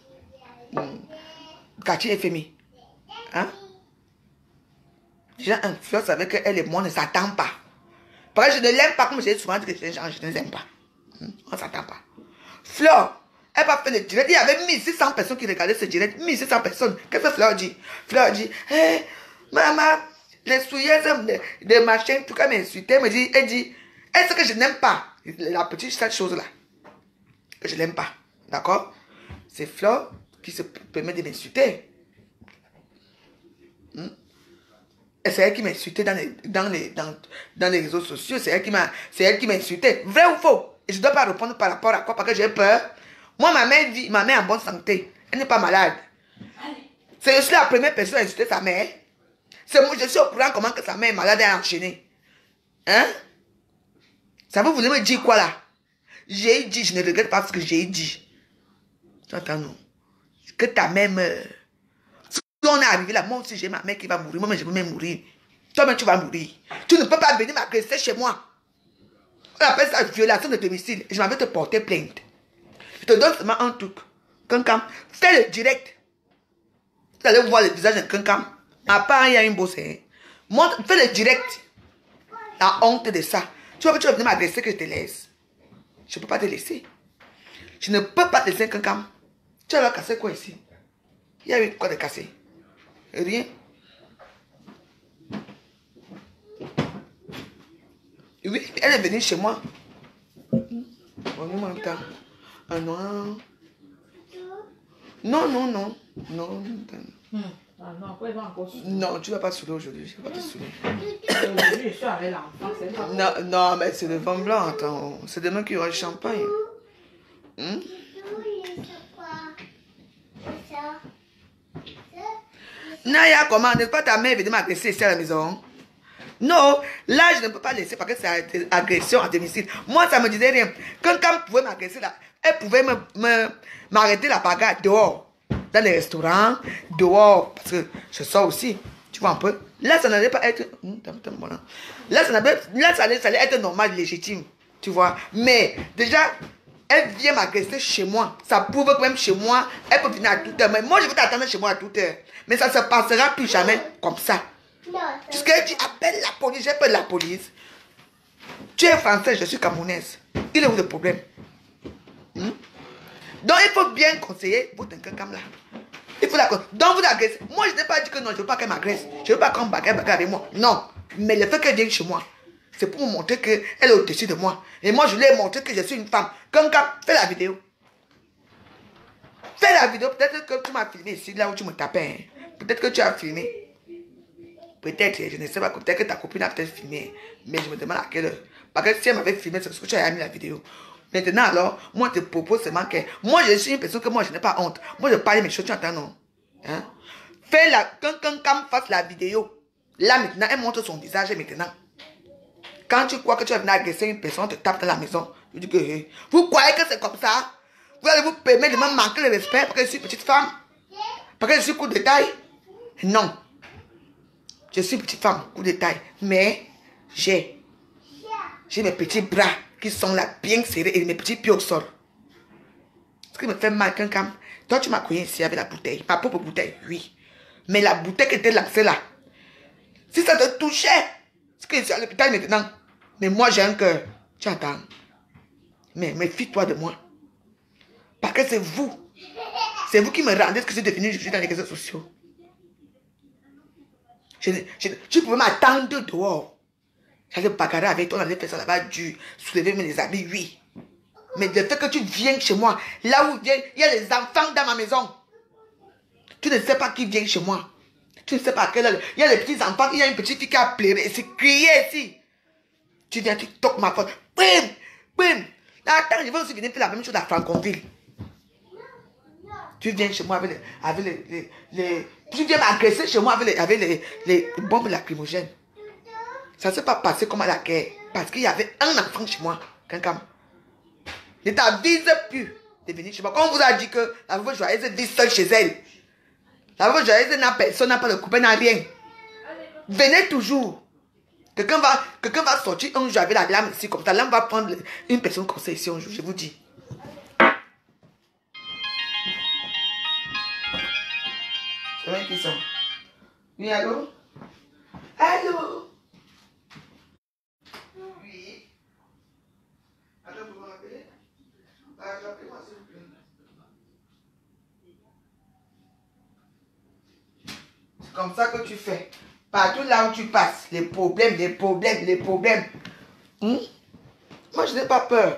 quartier FMI, hein? Déjà, influence avec elle et moi ne s'attend pas. Parce que je ne l'aime pas, comme j'ai souvent dit que je ne l'aime pas. On ne s'attend pas. Fleur, elle va faire le direct. Il y avait 1600 personnes qui regardaient ce direct. 1600 personnes. Qu'est-ce que Fleur dit? Fleur dit, hey, maman, les souilleuses de machin, tout cas m'insulter, elle dit, est-ce que je n'aime pas la petite cette chose-là? Que je n'aime pas. D'accord? C'est Fleur qui se permet de m'insulter. Et c'est elle qui m'insultait dans les réseaux sociaux. C'est elle qui m'insultait. Vrai ou faux? Et je ne dois pas répondre par rapport à quoi? Parce que j'ai peur. Moi, ma mère est en bonne santé. Elle n'est pas malade. C'est aussi la première personne à insulter sa mère. Je suis au courant comment que sa mère est malade et a enchaîné. Hein? Ça vous voulez me dire quoi là? J'ai dit, je ne regrette pas ce que j'ai dit. Tu entends, non? Que ta mère meurt. Si on est arrivé là, moi aussi j'ai ma mère qui va mourir. Moi-même je vais même mourir. Toi-même tu vas mourir. Tu ne peux pas venir m'agresser chez moi. On appelle ça violation de domicile. Je m'en vais te porter plainte. Je te donne seulement un truc. Cancam, fais le direct. Vous allez voir le visage de Cancam. À part, il y a une bosse. Fais le direct. La honte de ça. Tu vois que tu vas venir m'agresser que je te laisse. Je ne peux pas te laisser. Je ne peux pas te laisser quelqu'un. Tu vas casser quoi ici? Il y a eu quoi de casser? Rien. Oui, elle est venue chez moi. On est en même temps. Ah non. Non, non, non. Non. Ah non, après, il va encore saouler. Non, tu ne vas pas saouler aujourd'hui. Je ne vais pas te saouler. Aujourd'hui, je suis avec l'enfant. C'est pas Non, non, mais c'est le vin blanc. Attends. C'est demain qu'il y aura le champagne. Naya, comment? N'est-ce pas ta mère venue m'agresser ici à la maison? Non, là, je ne peux pas laisser parce que c'est agression à domicile. Moi, ça me disait rien. Quelqu'un pouvait m'agresser là, elle pouvait m'arrêter la bagarre dehors. Dans les restaurants, dehors, parce que je sors aussi. Tu vois un peu? Là, ça n'allait pas être... Là, ça allait être normal, légitime. Tu vois? Mais déjà, elle vient m'agresser chez moi. Ça prouve que même chez moi, elle peut venir à toute heure. Mais moi, je veux t'attendre chez moi à toute heure. Mais ça ne se passera plus jamais comme ça. Puisqu'elle dit, appelle la police, j'ai peur de la police. Tu es français, je suis camerounaise. Il est où le problème? Donc, il faut bien conseiller votre quelqu'un là. Il faut d'accord. Donc, vous agressez. Moi, je n'ai pas dit que non, je ne veux pas qu'elle m'agresse. Je ne veux pas qu'on bagarre avec moi. Non. Mais le fait qu'elle vienne chez moi, c'est pour me montrer qu'elle est au-dessus de moi. Et moi, je lui ai montré que je suis une femme. Quelqu'un, fais la vidéo. Fais la vidéo. Peut-être que tu m'as filmé ici, là où tu me tapais. Hein. Peut-être que tu as filmé. Peut-être, je ne sais pas, peut-être que ta copine a peut-être filmé. Mais je me demande à quelle heure. Parce que si elle m'avait filmé, c'est parce que tu as mis la vidéo. Maintenant, alors, moi, je te propose seulement que... Moi, je suis une personne que moi, je n'ai pas honte. Moi, je parle de mes choses, tu entends, non? Hein? Fais-la, quand fasse la vidéo. Là, maintenant, elle montre son visage maintenant. Quand tu crois que tu vas venir agresser une personne, te tape dans la maison. Je dis que, hey, vous croyez que c'est comme ça? Vous allez vous permettre de me manquer le respect parce que je suis petite femme? Parce que je suis coup de taille? Non. Je suis petite femme, coup de taille. Mais j'ai mes petits bras qui sont là bien serrés et mes petits pieds au sol. Ce qui me fait mal, quelqu'un. Toi, tu m'as connu ici avec la bouteille. Ma propre bouteille, oui. Mais la bouteille qui était lancée là. Si ça te touchait, c'est que je suis à l'hôpital maintenant. Mais moi, j'ai un cœur. Tu entends? Mais méfie-toi de moi. Parce que c'est vous. C'est vous qui me rendez ce que je suis devenu. Je suis dans les réseaux sociaux. Tu pouvais m'attendre dehors. J'allais bagarrer avec toi, on allait faire ça là-bas, du soulever mes habits, oui. Mais le fait que tu viens chez moi, là où il y a les enfants dans ma maison. Tu ne sais pas qui vient chez moi. Tu ne sais pas à quelle heure. Il y a les petits enfants, il y a une petite fille qui a pleuré et s'est criée ici. Tu viens, tu toques ma porte. Bim, bim. Attends, je vais aussi venir faire la même chose à Franconville. Tu viens chez moi avec les tu viens m'agresser chez moi avec les bombes lacrymogènes. Ça ne s'est pas passé comme à la guerre. Parce qu'il y avait un enfant chez moi. Quelqu'un. Ne t'avise plus de venir chez moi. Quand on vous a dit que la veuve joyeuse vit seule chez elle. La veuve joyeuse n'a personne, n'a pas de copain, n'a rien. Venez toujours. Quelqu'un va sortir un jour avec la lame ici comme ça. Là, on va prendre une personne comme ça ici un jour, je vous dis. C'est vrai qui sont. Oui, allô? Allô? Oui. Attends, vous me rappelez? Rappelez-moi s'il vous plaît. C'est comme ça que tu fais. Partout là où tu passes, les problèmes. Moi, je n'ai pas peur.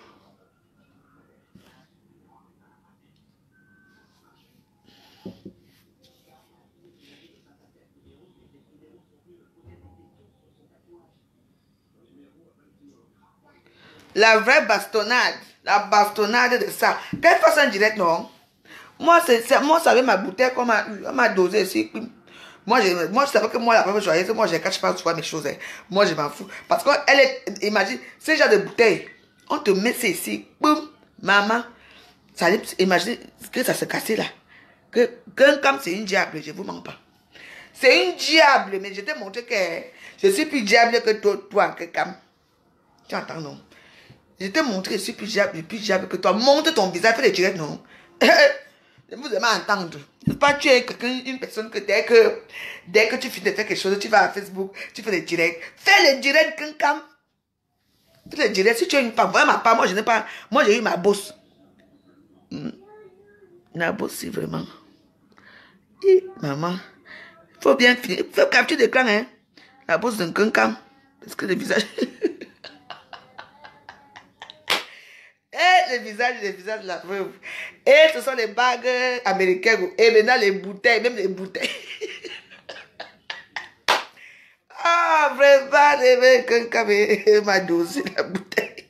La vraie bastonnade. La bastonnade de ça. Qu'elle fasse un direct, non? Moi, ça avait ma bouteille qu'on m'a dosé ici. Moi, je savais que moi, la première joyeuse, moi, je ne cache pas souvent mes choses. Hein. Moi, je m'en fous. Parce qu'elle est, imagine, ce genre de bouteille, on te met ça ici, boum, maman. Ça allait, imagine que ça se cassait là. Comme c'est une diable, je ne vous mens pas. C'est une diable, mais je t'ai montré que je suis plus diable que toi, que Cam. Tu entends, non? Je t'ai montré que je suis plus diable que toi. Montre ton visage, fais les directs, non? vous aimez entendre. Ne pas tu es quelqu'un, une personne que dès que tu finis de faire quelque chose, tu vas à Facebook, tu fais des directs. Fais les directs, quelqu'un. Fais les directs. Si tu es une femme, vraiment pas, moi je n'ai pas. Moi j'ai eu ma bosse. La bosse, c'est vraiment. Et maman, il faut bien finir. Il faut capturer des clans, hein. La bosse d'un quelqu'un. Parce que le visage. Et les visages de la veuve. Et ce sont les bagues américaines. Et maintenant les bouteilles, même les bouteilles. Ah, vraiment, quelqu'un m'a dosé la bouteille.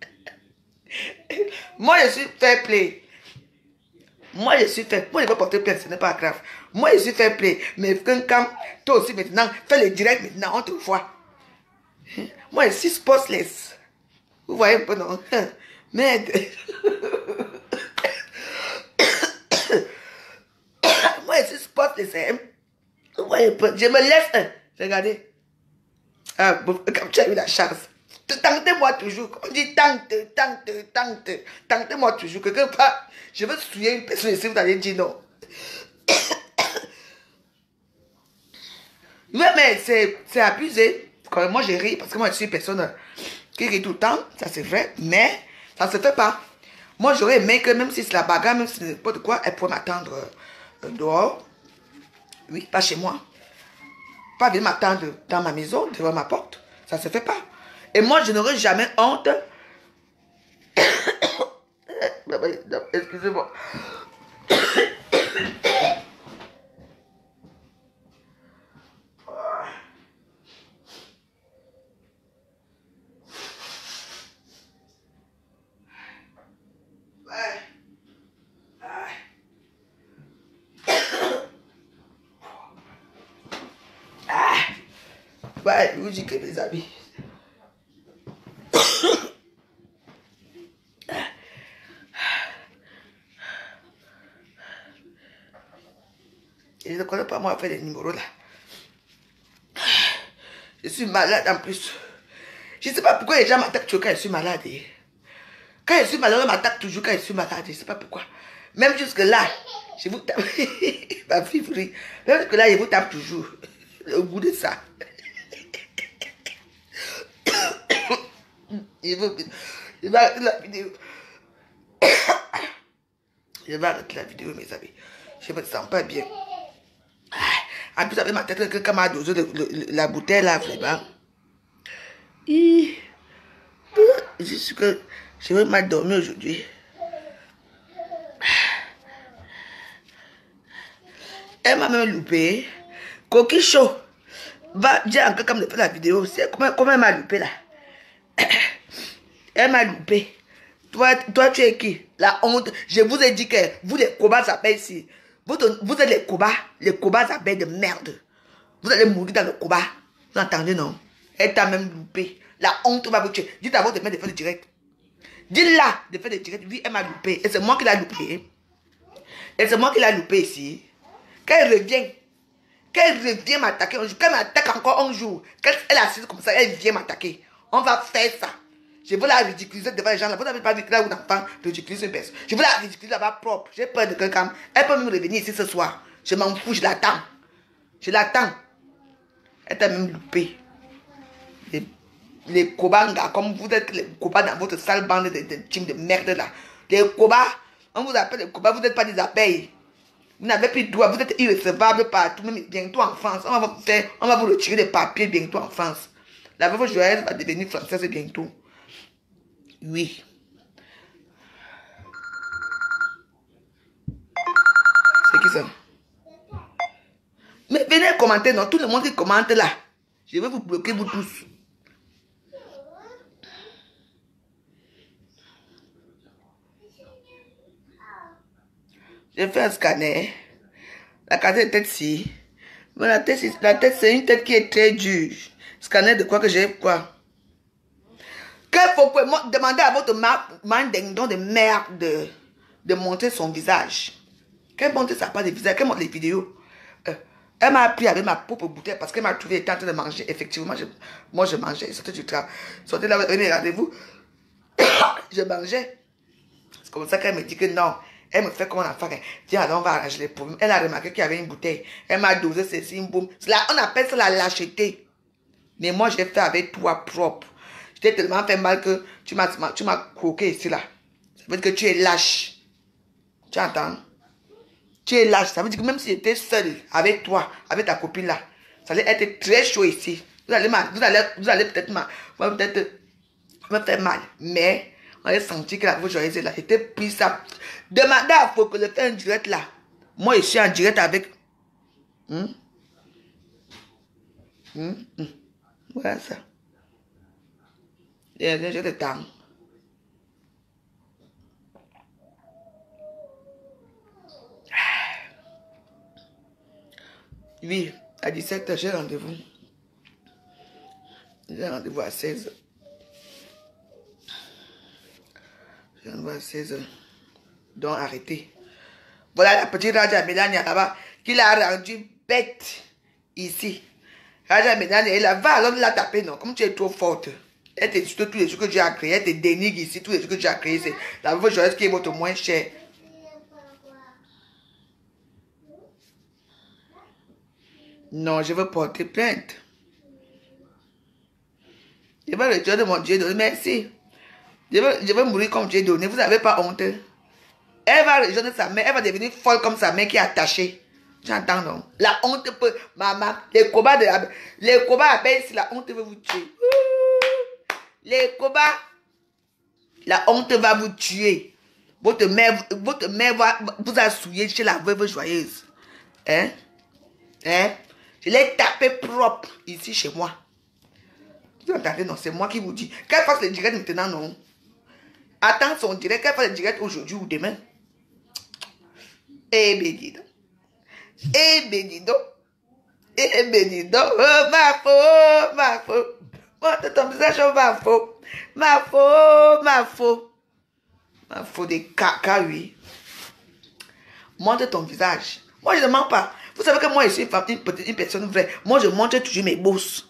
Moi, je suis fair play. Moi, je suis fair. Moi, je ne vais pas porter plainte, ce n'est pas grave. Moi, je suis fair play. Mais quelqu'un, toi aussi maintenant, fais le direct maintenant, on te voit. Moi, je suis sportless. Vous voyez un peu, non? Merde. Moi, je suis sportless. Hein? Vous voyez un peu, je me laisse. Hein? Regardez. Ah, bon, comme tu as eu la chance. Tentez-moi toujours. On dit tentez-moi toujours. Quelque part, je veux souiller une personne ici, vous allez dire non. Mais c'est abusé. Quand moi, j'ai ri, parce que moi, je suis une personne qui rit tout le temps. Ça, c'est vrai. Mais ça ne se fait pas. Moi, j'aurais aimé que même si c'est la bagarre, même si c'est n'importe quoi, elle pourrait m'attendre dehors. Oui, pas chez moi. Pas venir m'attendre dans ma maison, devant ma porte. Ça ne se fait pas. Et moi, je n'aurai jamais honte. Excusez-moi. Ouais, je vous dis que mes amis. Je ne connais pas moi faire les numéros là. Je suis malade en plus. Je ne sais pas pourquoi les gens m'attaquent toujours quand je suis malade. Quand je suis malade, on m'attaque toujours quand je suis malade. Je ne sais pas pourquoi. Même jusque là, je vous tape. Ma fille rit. Même jusque là, je vous tape toujours. Au bout de ça. Je vais arrêter la vidéo. Je vais arrêter la vidéo, mes amis. Je ne me sens pas bien. En plus, avec ma tête, quelqu'un m'a dosé la bouteille là, vraiment. Je suis que je vais mal dormir aujourd'hui. Elle m'a même loupé. Coquille chaud. Va dire à quelqu'un de faire la vidéo. Comment elle m'a loupé là? Elle m'a loupé. Toi, tu es qui? La honte. Je vous ai dit que vous, les cobas abeilles ici. Vous êtes les cobas abeilles de merde. Vous allez mourir dans le combat. Vous entendez, non? Elle t'a même loupé. La honte va vous tuer. Dites à votre mère de faire le direct. Dis-la de faire le direct. Oui, elle m'a loupé. Et c'est moi qui l'ai loupé. Et c'est moi qui l'ai loupé ici. Quand elle revient m'attaquer un jour, quand elle m'attaque encore un jour, quand elle est assise comme ça, elle vient m'attaquer. On va faire ça. Je veux la ridiculiser devant les gens là. Vous n'avez pas vu que là où l'enfant ridiculise une personne. Je veux la ridiculiser là-bas propre. J'ai peur de quelqu'un. Elle peut même revenir ici ce soir. Je m'en fous, je l'attends. Je l'attends. Elle t'a même loupé. Les cobas, comme vous êtes les cobas dans votre sale bande de team de merde là. Les cobas, on vous appelle les cobas, vous n'êtes pas des abeilles. Vous n'avez plus de droit, vous êtes irrécevable partout, même bientôt en France. On va vous retirer des papiers bientôt en France. La veuve Joël va devenir française bientôt. Oui. C'est qui ça? Mais venez commenter, non? Tout le monde qui commente là. Je vais vous bloquer, vous tous. J'ai fait un scanner. La casette de tête-ci. Mais la tête, c'est une tête qui est très dure. Scanner de quoi que j'ai quoi? Qu'il faut demander à votre mandingon de merde de montrer son visage. Qu'elle montre sa part de visage, qu'elle montre les vidéos. Elle m'a appris avec ma propre bouteille parce qu'elle m'a trouvé en train de manger. Effectivement, moi je mangeais. Je sortais du travail. Sortais là, venez rendez-vous. Je mangeais. C'est comme ça qu'elle me dit que non. Elle me fait comme un enfant. Viens, alors on va arranger les problèmes. Elle a remarqué qu'il y avait une bouteille. Elle m'a dosé ceci, une boum. On appelle ça la lâcheté. Mais moi, j'ai fait avec toi propre. Je t'ai tellement fait mal que tu m'as croqué ici, là. Ça veut dire que tu es lâche. Tu entends? Tu es lâche. Ça veut dire que même si j'étais seule avec toi, avec ta copine là, ça allait être très chaud ici. Vous allez peut-être me faire mal. Mais on a senti que la voix joyeuse là, j'étais pris ça. Demandez à Foko de faire un direct là. Moi, je suis en direct avec. Voilà ça. J'ai le temps. Oui, à 17h, j'ai rendez-vous. J'ai rendez-vous à 16h. J'ai rendez-vous à 16h. Donc, arrêtez. Voilà la petite Raja Mélania là-bas, qui l'a rendu bête ici. Raja Mélania, elle va alors la taper, non? Comme tu es trop forte. Elle te dit tous les trucs que tu as créés, elle te dénigre ici, tous les trucs que tu as créés. C'est la veuve joyeuse qui est votre moins cher. Non, je veux porter plainte. Je veux le Dieu de mon Dieu donné. Merci. Je veux mourir comme Dieu donné. Vous n'avez pas honte. Elle va rejoindre sa mère. Elle va devenir folle comme sa mère qui est attachée. Tu entends, non? La honte peut... Maman, les combats appellent ici, la honte veut vous tuer. Les combats, la honte va vous tuer. Votre mère vous a souillé chez la veuve joyeuse. Hein? Je l'ai tapé propre ici chez moi. Vous entendez, non? C'est moi qui vous dis. Qu'elle fasse le direct maintenant, non? Attends son direct, qu'elle fasse le direct aujourd'hui ou demain. Eh ben dis donc. Eh ben dis donc. Eh ben dis donc. Oh, ma faute. Montre ton visage, oh, ma faute. Ma faute des caca, oui. Montre ton visage. Moi, je ne mens pas. Vous savez que moi, je suis une personne vraie. Moi, je montre toujours mes bosses.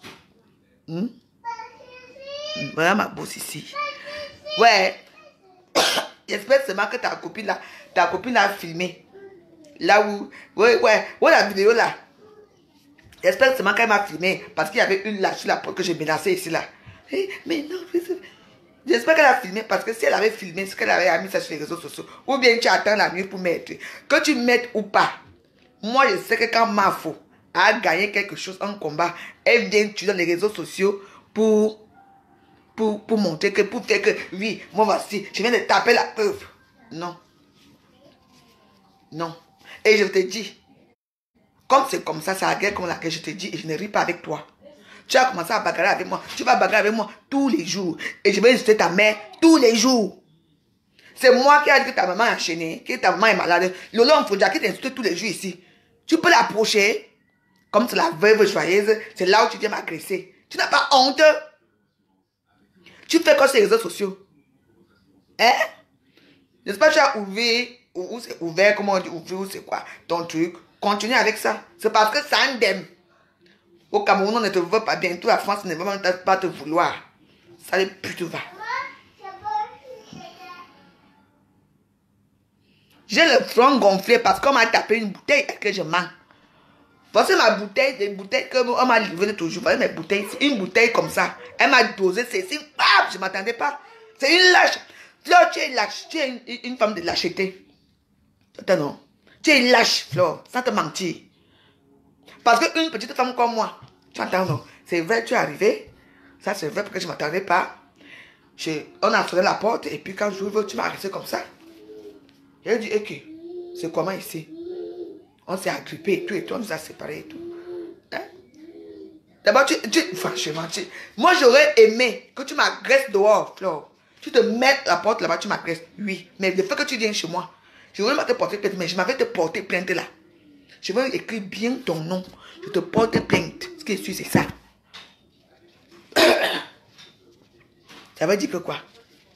Voilà ma bosse ici. Ouais. J'espère seulement que ta copine a filmé. Là où... Ouais, la vidéo là. J'espère seulement qu'elle m'a filmé. Parce qu'il y avait une lâche là que j'ai menacé ici là. Mais non, j'espère qu'elle a filmé. Parce que si elle avait filmé, ce qu'elle avait mis ça sur les réseaux sociaux. Ou bien tu attends la nuit pour mettre. Que tu mettes ou pas. Moi, je sais que quand Mafo a gagné quelque chose en combat, elle vient tu dans les réseaux sociaux pour montrer que, pour faire que, oui, moi voici, je viens de taper la preuve. Non. Non. Et je te dis, comme c'est comme ça, c'est la guerre comme laquelle je te dis, et je ne ris pas avec toi. Tu as commencé à bagarrer avec moi. Tu vas bagarrer avec moi tous les jours. Et je vais insulter ta mère tous les jours. C'est moi qui ai dit que ta maman est enchaînée, que ta maman est malade. Lolo Mfouja qui t'insulte tous les jours ici. Tu peux l'approcher. Comme c'est la veuve joyeuse, c'est là où tu viens m'agresser. Tu n'as pas honte. Tu fais quoi sur les réseaux sociaux? Hein? J'espère que tu as ouvert, ou c'est ouvert, comment on dit, ouvert, ou c'est quoi, ton truc. Continue avec ça. C'est parce que ça ndem. Au Cameroun, on ne te veut pas. Bientôt, la France ne va pas te vouloir. Ça le pute va. J'ai le front gonflé parce qu'on m'a tapé une bouteille et que je mens. Voici ma bouteille, des bouteilles que on m'a livré toujours. Voici mes bouteilles, une bouteille comme ça. Elle m'a dosé, c'est une pape, je ne m'attendais pas. C'est une lâche. Flore, tu es lâche, tu es une femme de lâcheté. Attends, non. Tu es lâche, Flore, sans te mentir. Parce qu'une petite femme comme moi, tu entends, non? C'est vrai, tu es arrivé. Ça, c'est vrai parce que je ne m'attendais pas. On a sonné la porte et puis quand j'ouvre, tu m'as arrêté comme ça. J'ai dit, ok, c'est comment ici? On s'est agrippé et tout, on nous a séparés et tout. Hein? D'abord, franchement, moi j'aurais aimé que tu m'agresses dehors, Flore. Tu te mets à la porte là-bas, tu m'agresses. Oui, mais le fait que tu viennes chez moi, je ne voulais pas te porter plainte, mais je m'avais te porter plainte là. Je veux écrire bien ton nom. Je te porte plainte. Ce que je suis, c'est ça. Ça veut dire que quoi?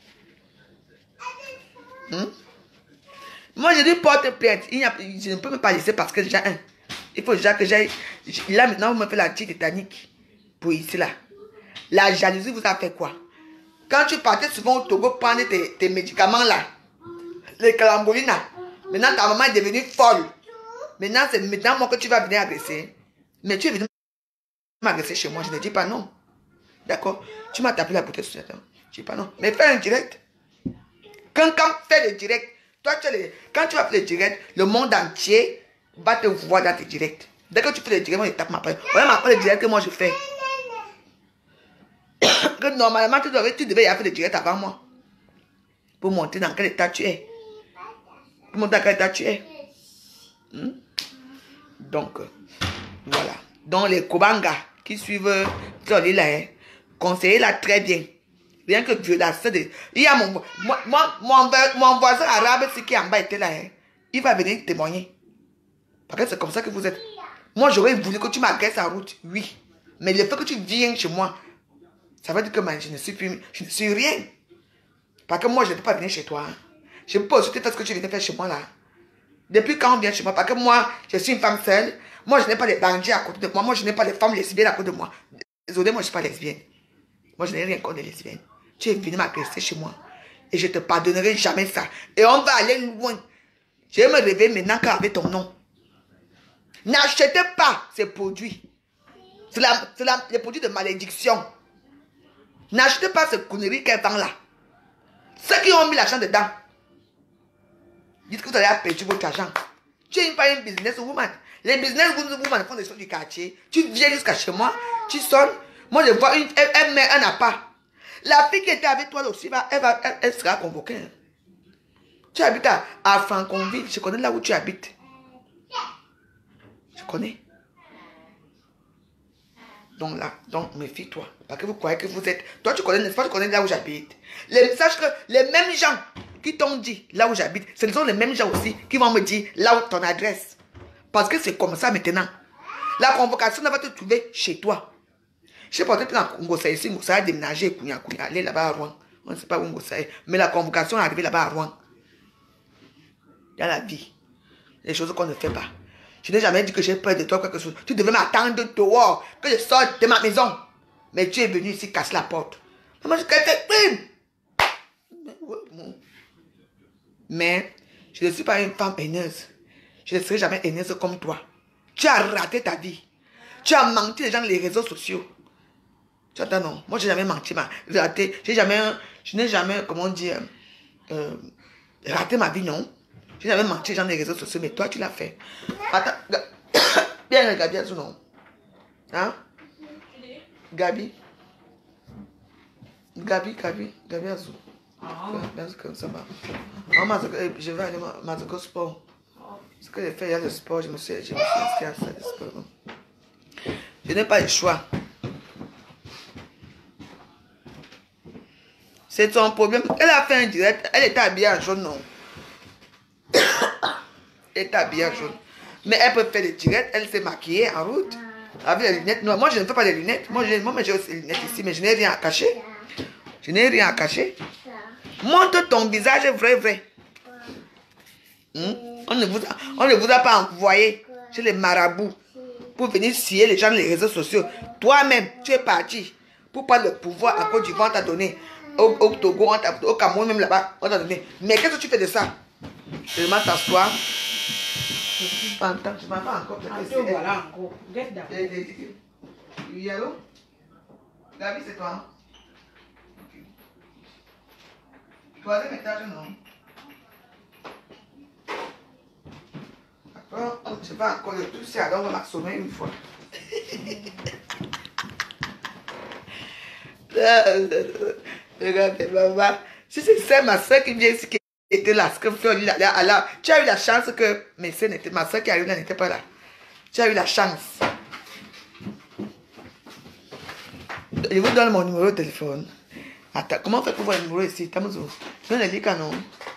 Moi, je dis porte plainte. Je ne peux même pas laisser parce que déjà, il faut déjà que j'aille. Là, maintenant, vous me faites la petite tétanique. Pour ici, là. La jalousie vous a fait quoi? Quand tu partais souvent au Togo prendre tes médicaments, là. Les calambolines, là. Maintenant, ta maman est devenue folle. Maintenant, c'est maintenant moi que tu vas venir agresser. Mais tu es venu m'agresser chez moi. Je ne dis pas non. D'accord? Tu m'as tapé la bouteille sur la table. Je ne dis pas non. Mais fais un direct. Quand fais le direct, toi, quand tu vas faire le direct, le monde entier va te voir dans tes directs. Dès que tu fais le direct, moi, je tape ma parole. Voilà ma parole le direct que moi, je fais. Que normalement, tu devais y avoir fait le direct avant moi. Pour montrer dans quel état tu es. Pour montrer dans quel état tu es. Donc, voilà. Donc, les Kobanga qui suivent là, conseillez-la très bien. Rien que violation de... Il y a mon voisin arabe qui est en bas était là. Il va venir témoigner. Parce que c'est comme ça que vous êtes. Moi, j'aurais voulu que tu m'agresses en route. Oui. Mais le fait que tu viens chez moi, ça veut dire que je ne suis rien. Parce que moi, je ne peux pas venir chez toi. Je ne peux pas aussi faire ce que tu viens de faire chez moi là. Depuis quand on vient chez moi? Parce que moi, je suis une femme seule. Moi, je n'ai pas les bandits à côté de moi. Moi, je n'ai pas les femmes lesbiennes à côté de moi. Désolé, moi, je ne suis pas lesbienne. Moi, je n'ai rien contre les lesbiennes. Tu es venu m'agresser chez moi. Et je ne te pardonnerai jamais ça. Et on va aller loin. Je vais me réveiller maintenant avec ton nom. N'achetez pas ces produits. C'est les produits de malédiction. N'achetez pas ces conneries qu'elle vend là. Ceux qui ont mis l'argent dedans. Dites que vous allez perdu votre argent. Tu n'es pas une businesswoman. Les businesswoman font des choses du quartier. Tu viens jusqu'à chez moi. Tu sonnes. Moi, je vois elle met un appât. La fille qui était avec toi aussi, elle sera convoquée. Tu habites à Franconville. Je connais là où tu habites. Je connais. Donc méfie-toi. Parce que vous croyez que vous êtes... Toi, tu connais, n'est-ce pas, tu connais là où j'habite. Sache que les mêmes gens qui t'ont dit là où j'habite, ce sont les mêmes gens aussi qui vont me dire là où ton adresse. Parce que c'est comme ça maintenant. La convocation va te trouver chez toi. Je sais pas, peut-être dans Ngossa ici, Ngossa a déménagé, aller là-bas à Rouen. On ne sait pas où Ngossa est. Mais la convocation est arrivée là-bas à Rouen. Il y a la vie. Les choses qu'on ne fait pas. Je n'ai jamais dit que j'ai peur de toi, quelque chose. Tu devais m'attendre dehors, que je sorte de ma maison. Mais tu es venu ici casser la porte. Mais je ne suis pas une femme haineuse. Je ne serai jamais haineuse comme toi. Tu as raté ta vie. Tu as menti les gens sur les réseaux sociaux. Tu attends, non. Moi, je n'ai jamais menti. Je n'ai jamais, comment dire, raté ma vie, non. Je n'ai jamais menti les gens sur les réseaux sociaux, mais toi, tu l'as fait. Attends, bien, Gabi, Azou, non. Hein? Gabi, Azou. Ça va. Je vais aller à Mazoko Sport. Ce que j'ai fait, il y a le sport, je me suis inscrit à ça, le sport. Je n'ai pas le choix. C'est son problème. Elle a fait un direct, elle était habillée en jaune, non. Elle était habillée en jaune. Mais elle peut faire des directs, elle s'est maquillée en route. Avec les lunettes noires. Moi, je ne fais pas les lunettes. Moi, j'ai aussi les lunettes ici, mais je n'ai rien à cacher. Je n'ai rien à cacher. Montre ton visage vrai. On ne vous a pas envoyé chez les marabouts pour venir scier les gens sur les réseaux sociaux. Toi-même, tu es parti pour prendre le pouvoir à Côte d'Ivoire, on t'a donné. Au Togo, au Cameroun, même là-bas, on t'a donné. Mais qu'est-ce que tu fais de ça? Je vais t'asseoir. Je ne m'en pas encore. Voilà encore. Get down. Yellow? Gabi, c'est toi. Troisième étage, non? D'accord, je vais encore le toucher, alors on va m'assommer une fois. Regardez, maman. Si c'est ma soeur qui vient ici, qui était là, ce que tu as eu la chance que ma soeur qui arrive là n'était pas là. Tu as eu la chance. Je vous donne mon numéro de téléphone. Attends, comment on fait pour voir le numéro ici? Tamouzo. Je donne les lika, non?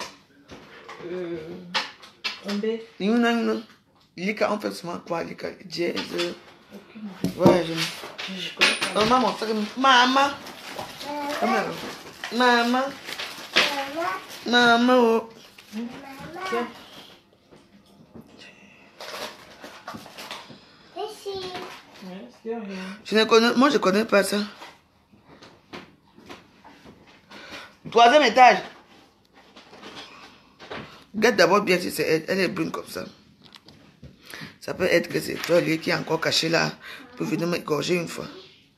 Non. Lika, on fait souvent quoi? Lika, jazz. Ouais, je connais pas. Maman, maman. Maman. Moi, je connais pas ça. Troisième étage. Regarde d'abord bien si c'est elle. Elle est brune comme ça. Ça peut être que c'est toi lui qui est encore caché là pour venir m'égorger une fois.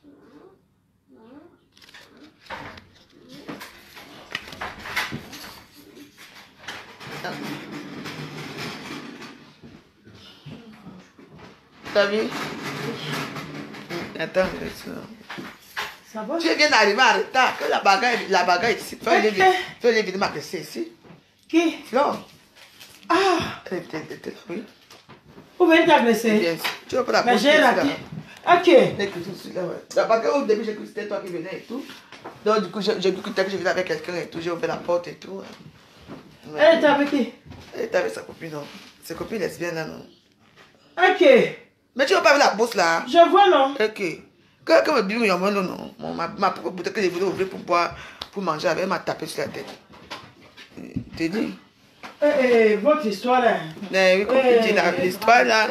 T'as vu? Attends, Ça va? tu viens d'arriver en retard. Que la bagarre ici. Fais les venir m'agresser ici. Qui? Flore. Ah! Elle était là, oui. Vous venez t'agresser? Bien sûr. Tu vas pas la Mais poser j'ai là. raté. Ok. La bagarre au début, j'ai cru que c'était toi qui venais et tout. Donc du coup, j'ai cru que je venais avec quelqu'un et tout. J'ai ouvert la porte et tout. Elle était avec qui? Elle était avec sa copine, non. Ses copines lesbiennes là, non. Ok. Mais tu vas pas voir la bourse là? Je vois, non. Ok. Quand me dit, non. Ma propre bouteille que j'ai voulu ouvrir pour boire, pour manger, elle m'a tapé sur la tête. T'es dit? Votre histoire là. Mais oui, comme tu dis, l'histoire là.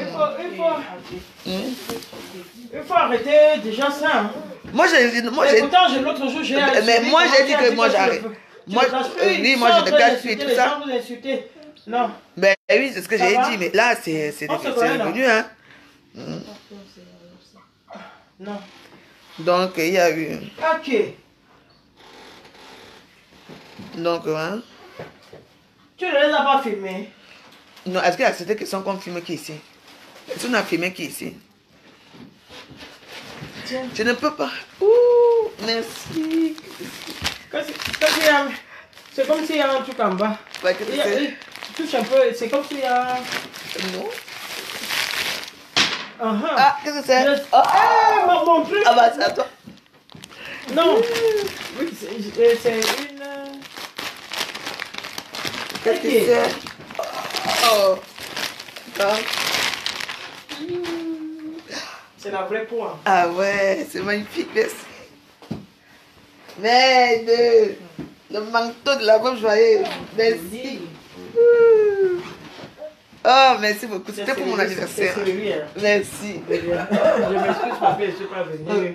Il faut arrêter déjà ça. Hein. Moi, pourtant, l'autre jour, j'ai mais moi, j'ai dit que moi, j'arrête. Moi, oui, moi, je te cache plus tout ça. Non. Ben oui, c'est ce que j'ai dit, mais là, c'est revenu, hein. Non. Donc, il y a eu. Ok. Donc, hein. Tu ne les as pas filmés? Non, est-ce qu'il y a certaines questions qu'on filme qui ici? Est-ce qu'on a filmé qui ici? Tiens. Je ne peux pas. Ouh, merci. C'est comme s'il y a un truc en bas. Ouais, que tu touches un peu, c'est comme s'il y a... Non. Ah, qu'est-ce que c'est? Mon truc. Ah bah, c'est à toi. Non. Oui, c'est une... Qu'est-ce que c'est? Oh. C'est la vraie poire. Ah ouais, c'est magnifique, merci. Mais le manteau de la femme joyeuse, merci. Oh, merci beaucoup. C'était pour mon anniversaire. Merci. Je m'excuse, papa, je ne suis pas venu.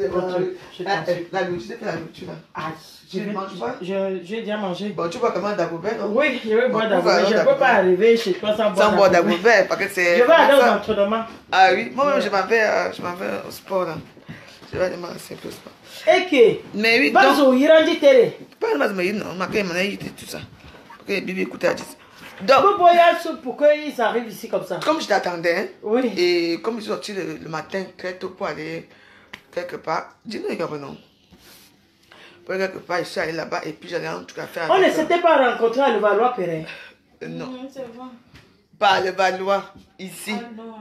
La nourriture, tu fais la nourriture là. Tu ne manges pas? J'ai déjà mangé. Bon, tu bois comment d'Agobert, non? Oui, je vais boire d'Agobert. Je ne peux pas arriver chez toi sans boire d'Agobert. Parce que c'est. Je vais aller aux entraînements. Ah oui, moi-même, je m'en vais au sport là. Je vais aller m'arrêter un peu au sport. Ok. Mais oui, donc. Bazo, il rend télé. Pas le mazou, non, ma caille, tout ça. Parce que Bibi écoute à 10. Donc, pourquoi ils arrivent ici comme ça? Comme je t'attendais, hein, oui. Et comme je suis sorti le matin très tôt pour aller quelque part, dis-nous, non. Pour aller quelque part, je suis allé là-bas et puis j'allais en tout cas faire. On ne s'était pas rencontré à Levallois-Perret. Non. Pas à Levallois, ici.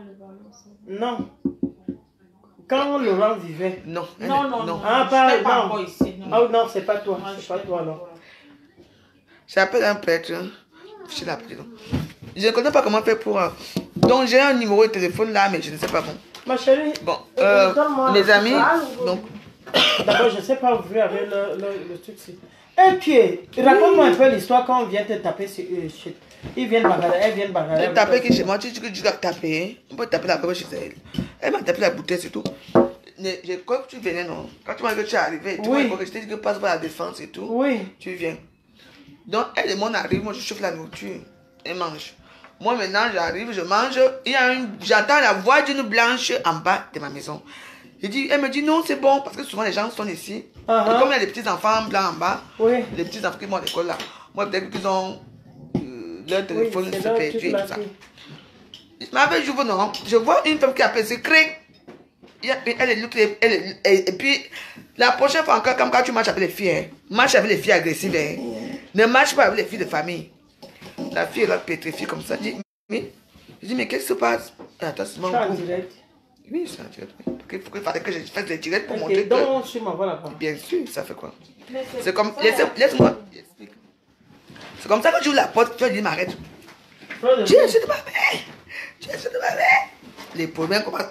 Non. Quand Laurent vivait. Non. Non. Ah, pas ici. Non. Ah non, c'est pas toi. C'est pas toi, non. J'appelle un prêtre. Hein. Je suis la prison. Je ne connais pas comment faire pour... Donc j'ai un numéro de téléphone là, mais je ne sais pas bon. Ma chérie. Bon, les amis, donc... D'abord, je ne sais pas ouvrir avec le truc ci. Et puis, raconte-moi un peu l'histoire quand on vient te taper sur... Ils viennent bagarrer, elles viennent bagarrer. Tu taper qui chez moi, tu dois taper. On peut taper la pomme chez elle. Elle m'a tapé la bouteille, c'est tout. Quand tu venais, non. Quand tu m'as dit que tu es arrivé, tu m'as dit que je t'ai dit que passe par la défense et tout. Oui. Tu viens. Donc, elle et moi, on arrive, moi je chauffe la nourriture. Elle mange. Moi maintenant, j'arrive, je mange. J'entends la voix d'une blanche en bas de ma maison. Elle me dit non, c'est bon, parce que souvent les gens sont ici. Et comme il y a des petits enfants blancs en bas, les petits enfants qui vont à l'école là, moi peut-être qu'ils ont leur téléphone se perdu et tout ça. Je m'avais joué, non. Je vois une femme qui appelle, c'est cric. Elle est l'autre, et puis la prochaine fois encore, comme quand tu marches avec les filles, marche avec les filles agressives, ne marche pas avec les filles de famille. La fille, elle a pétrifié comme ça. Je dis, mais qu'est-ce qui se passe? Attends, c'est mon coup. Oui, c'est en direct. Il fallait que je fasse des directs pour montrer donc, tu m'envoies là-bas. Bien sûr, ça fait quoi? C'est comme... Laisse-moi explique. C'est comme ça que j'ouvre la porte, tu vas dire, m'arrête. Tu es de ma mère. Tu es de ma mère. Les problèmes commencent...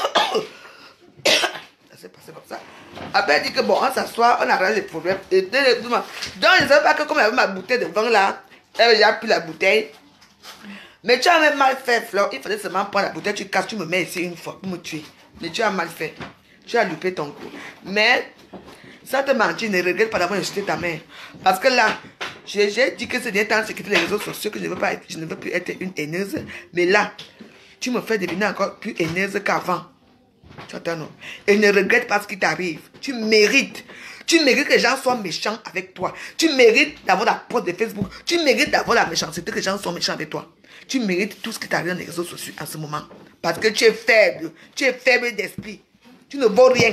Ça s'est passé comme ça. Après, elle dit que bon, on s'assoit, on arrange les problèmes. Donc, je ne savais pas que comme elle avait ma bouteille de vin là, elle avait déjà pris la bouteille. Mais tu as même mal fait, Flore. Il fallait seulement prendre la bouteille, tu casses, tu me mets ici une fois pour me tuer. Mais tu as mal fait. Tu as loupé ton coup. Mais, ça te mentit, ne regrette pas d'avoir jeté ta mère. Parce que là, J'ai dit que c'est des temps, c'est quitter les réseaux sociaux, que je ne veux plus être une haineuse. Mais là, tu me fais devenir encore plus haineuse qu'avant. Tu entends, non? Et ne regrette pas ce qui t'arrive. Tu mérites. Tu mérites que les gens soient méchants avec toi. Tu mérites d'avoir la porte de Facebook. Tu mérites d'avoir la méchanceté, que les gens soient méchants avec toi. Tu mérites tout ce qui t'arrive dans les réseaux sociaux en ce moment. Parce que tu es faible. Tu es faible d'esprit. Tu ne vaux rien.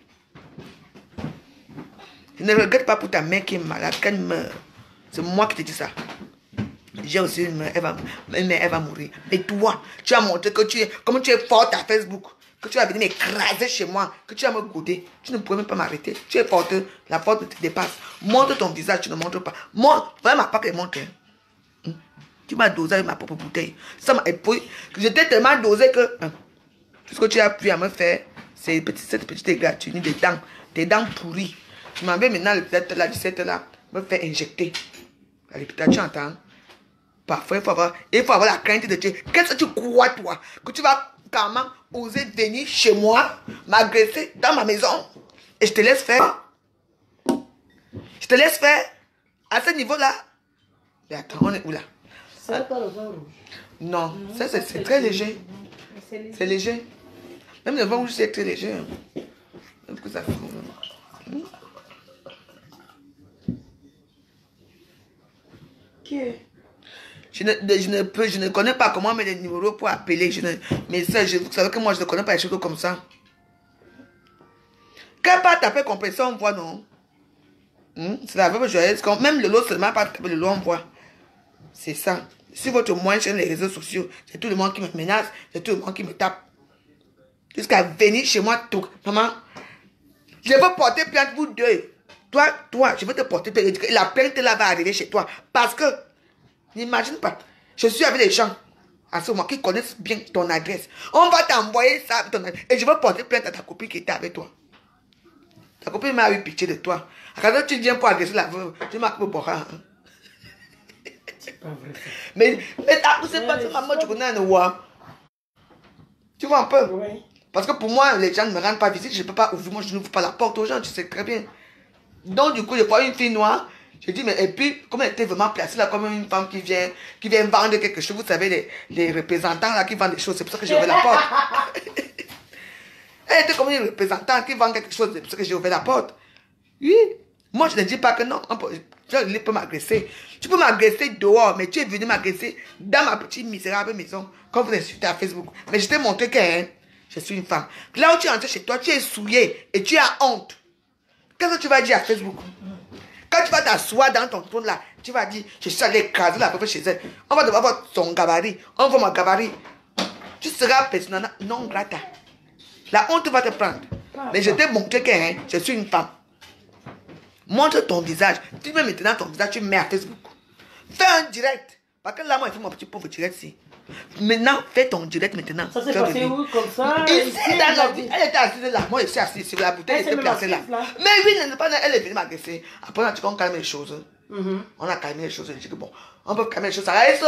Je ne regrette pas pour ta mère qui est malade, qu'elle meurt. C'est moi qui te dis ça. J'ai aussi une mère, elle va mourir. Mais toi, tu as montré que comme tu es forte à Facebook, que tu vas venir m'écraser chez moi, que tu vas me goûter. Tu ne pourrais même pas m'arrêter. Tu es forte, la force te dépasse. Montre ton visage, tu ne montres pas. Moi, vraiment pas qu'elle montre. Tu m'as dosé avec ma propre bouteille. Ça m'a éprouvé. J'étais tellement dosé que tout ce que tu as pu à me faire, c'est cette petite égratignure des dents pourries. Tu m'en vais maintenant le peut-être là, 17 là, me faire injecter. Peut-être tu entends. Parfois, il faut avoir la crainte de Dieu. Qu'est-ce que tu crois, toi? Que tu vas quand même oser venir chez moi, m'agresser dans ma maison, et je te laisse faire. Je te laisse faire. À ce niveau-là. Mais attends, on est où là? C'est pas le vin rouge. Non, ça c'est très léger. C'est léger. Même le vin rouge, c'est très léger. Est-ce que ça fait? Je ne connais pas comment mettre les numéros pour appeler. Mais ça, vous savez que moi, je ne connais pas les choses comme ça. Quand pas taper compression, on voit, non? C'est la vraie joyeuse. Même le lot seulement, pas taper le lot, on voit. C'est ça. Sur votre moyen sur les réseaux sociaux, c'est tout le monde qui me menace, c'est tout le monde qui me tape. Jusqu'à venir chez moi, tout. Maman, je veux porter plainte, vous deux. Toi, je veux te porter plainte. La plainte là va arriver chez toi. Parce que, n'imagine pas, je suis avec les gens à ce moment qui connaissent bien ton adresse. On va t'envoyer ça avec ton adresse. Et je veux porter plainte à ta copine qui était avec toi. Ta copine m'a eu pitié de toi. Quand tu viens pour agresser la veuve, tu m'as coupé pour rien. C'est pas vrai. Mais c'est pas ça, maman, tu connais un roi. Tu vois un peu? Oui. Parce que pour moi, les gens ne me rendent pas visite, je ne peux pas ouvrir, moi je n'ouvre pas la porte aux gens, tu sais très bien. Donc du coup, je vois une fille noire, je dis, mais et puis, comme elle était vraiment placée là, comme une femme qui vient vendre quelque chose, vous savez, les représentants là qui vendent des choses, c'est pour ça que j'ai ouvert la porte. Elle était comme une représentante qui vend quelque chose, c'est pour ça que j'ai ouvert la porte. Oui, moi je ne dis pas que non, tu peux m'agresser. Tu peux m'agresser dehors, mais tu es venu m'agresser dans ma petite misérable maison, comme vous insultez à Facebook. Mais je t'ai montré que je suis une femme. Là où tu es entré chez toi, tu es souillé et tu as honte. Qu'est-ce que tu vas dire à Facebook? Quand tu vas t'asseoir dans ton trône là, tu vas dire, je suis allé écraser la pauvre chez elle. On va devoir voir son gabarit. On voit mon gabarit. Tu seras personnellement non grata. La honte va te prendre. Mais je t'ai montré que je suis une femme. Montre ton visage. Tu mets maintenant ton visage, tu mets à Facebook. Fais un direct. Parce que là, moi, il faut mon petit pauvre direct ici. Maintenant, fais ton direct maintenant. Ça s'est passé où comme ça? Ici, elle était assise là. Moi, je suis assise ici. La bouteille était placée là. Mais oui, elle est venue m'agresser. Après, on a calmé les choses. On a calmé les choses. Je dis que bon, on peut calmer les choses. Ça reste.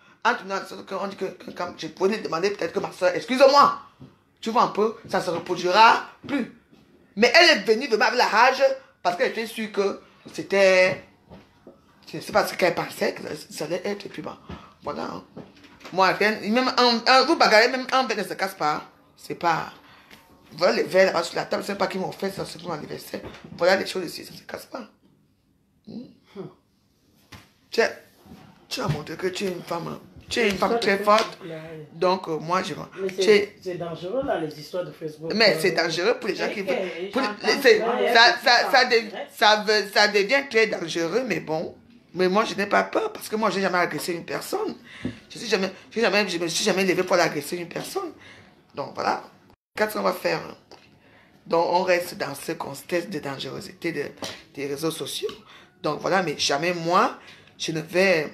On dit que quand je pourrais demander peut-être que ma soeur, excuse-moi. Tu vois un peu, ça ne se reproduira plus. Mais elle est venue vraiment avec la rage. Parce qu'elle était sûre que c'était... Je ne sais pas ce qu'elle pensait, que ça allait être. Et puis bon, voilà. Hein. Moi, même vous bagarrez, même un verre ne se casse pas. C'est pas... Voilà les verres là-bas sur la table, c'est pas qui m'ont fait ça, c'est pour mon anniversaire. Voilà les choses ici, ça ne se casse pas. Tu as montré que tu es une femme... Tu es une femme très forte. Donc, moi, je... C'est dangereux, là, les histoires de Facebook. Mais c'est dangereux pour les gens qui veulent... Ça devient très dangereux, mais bon. Mais moi, je n'ai pas peur parce que moi, je n'ai jamais agressé une personne. Je me suis jamais levé pour agresser une personne. Donc, voilà. Qu'est-ce qu'on va faire? Donc, on reste dans ce contexte de dangerosité des réseaux sociaux. Donc, voilà. Mais jamais, moi, hier,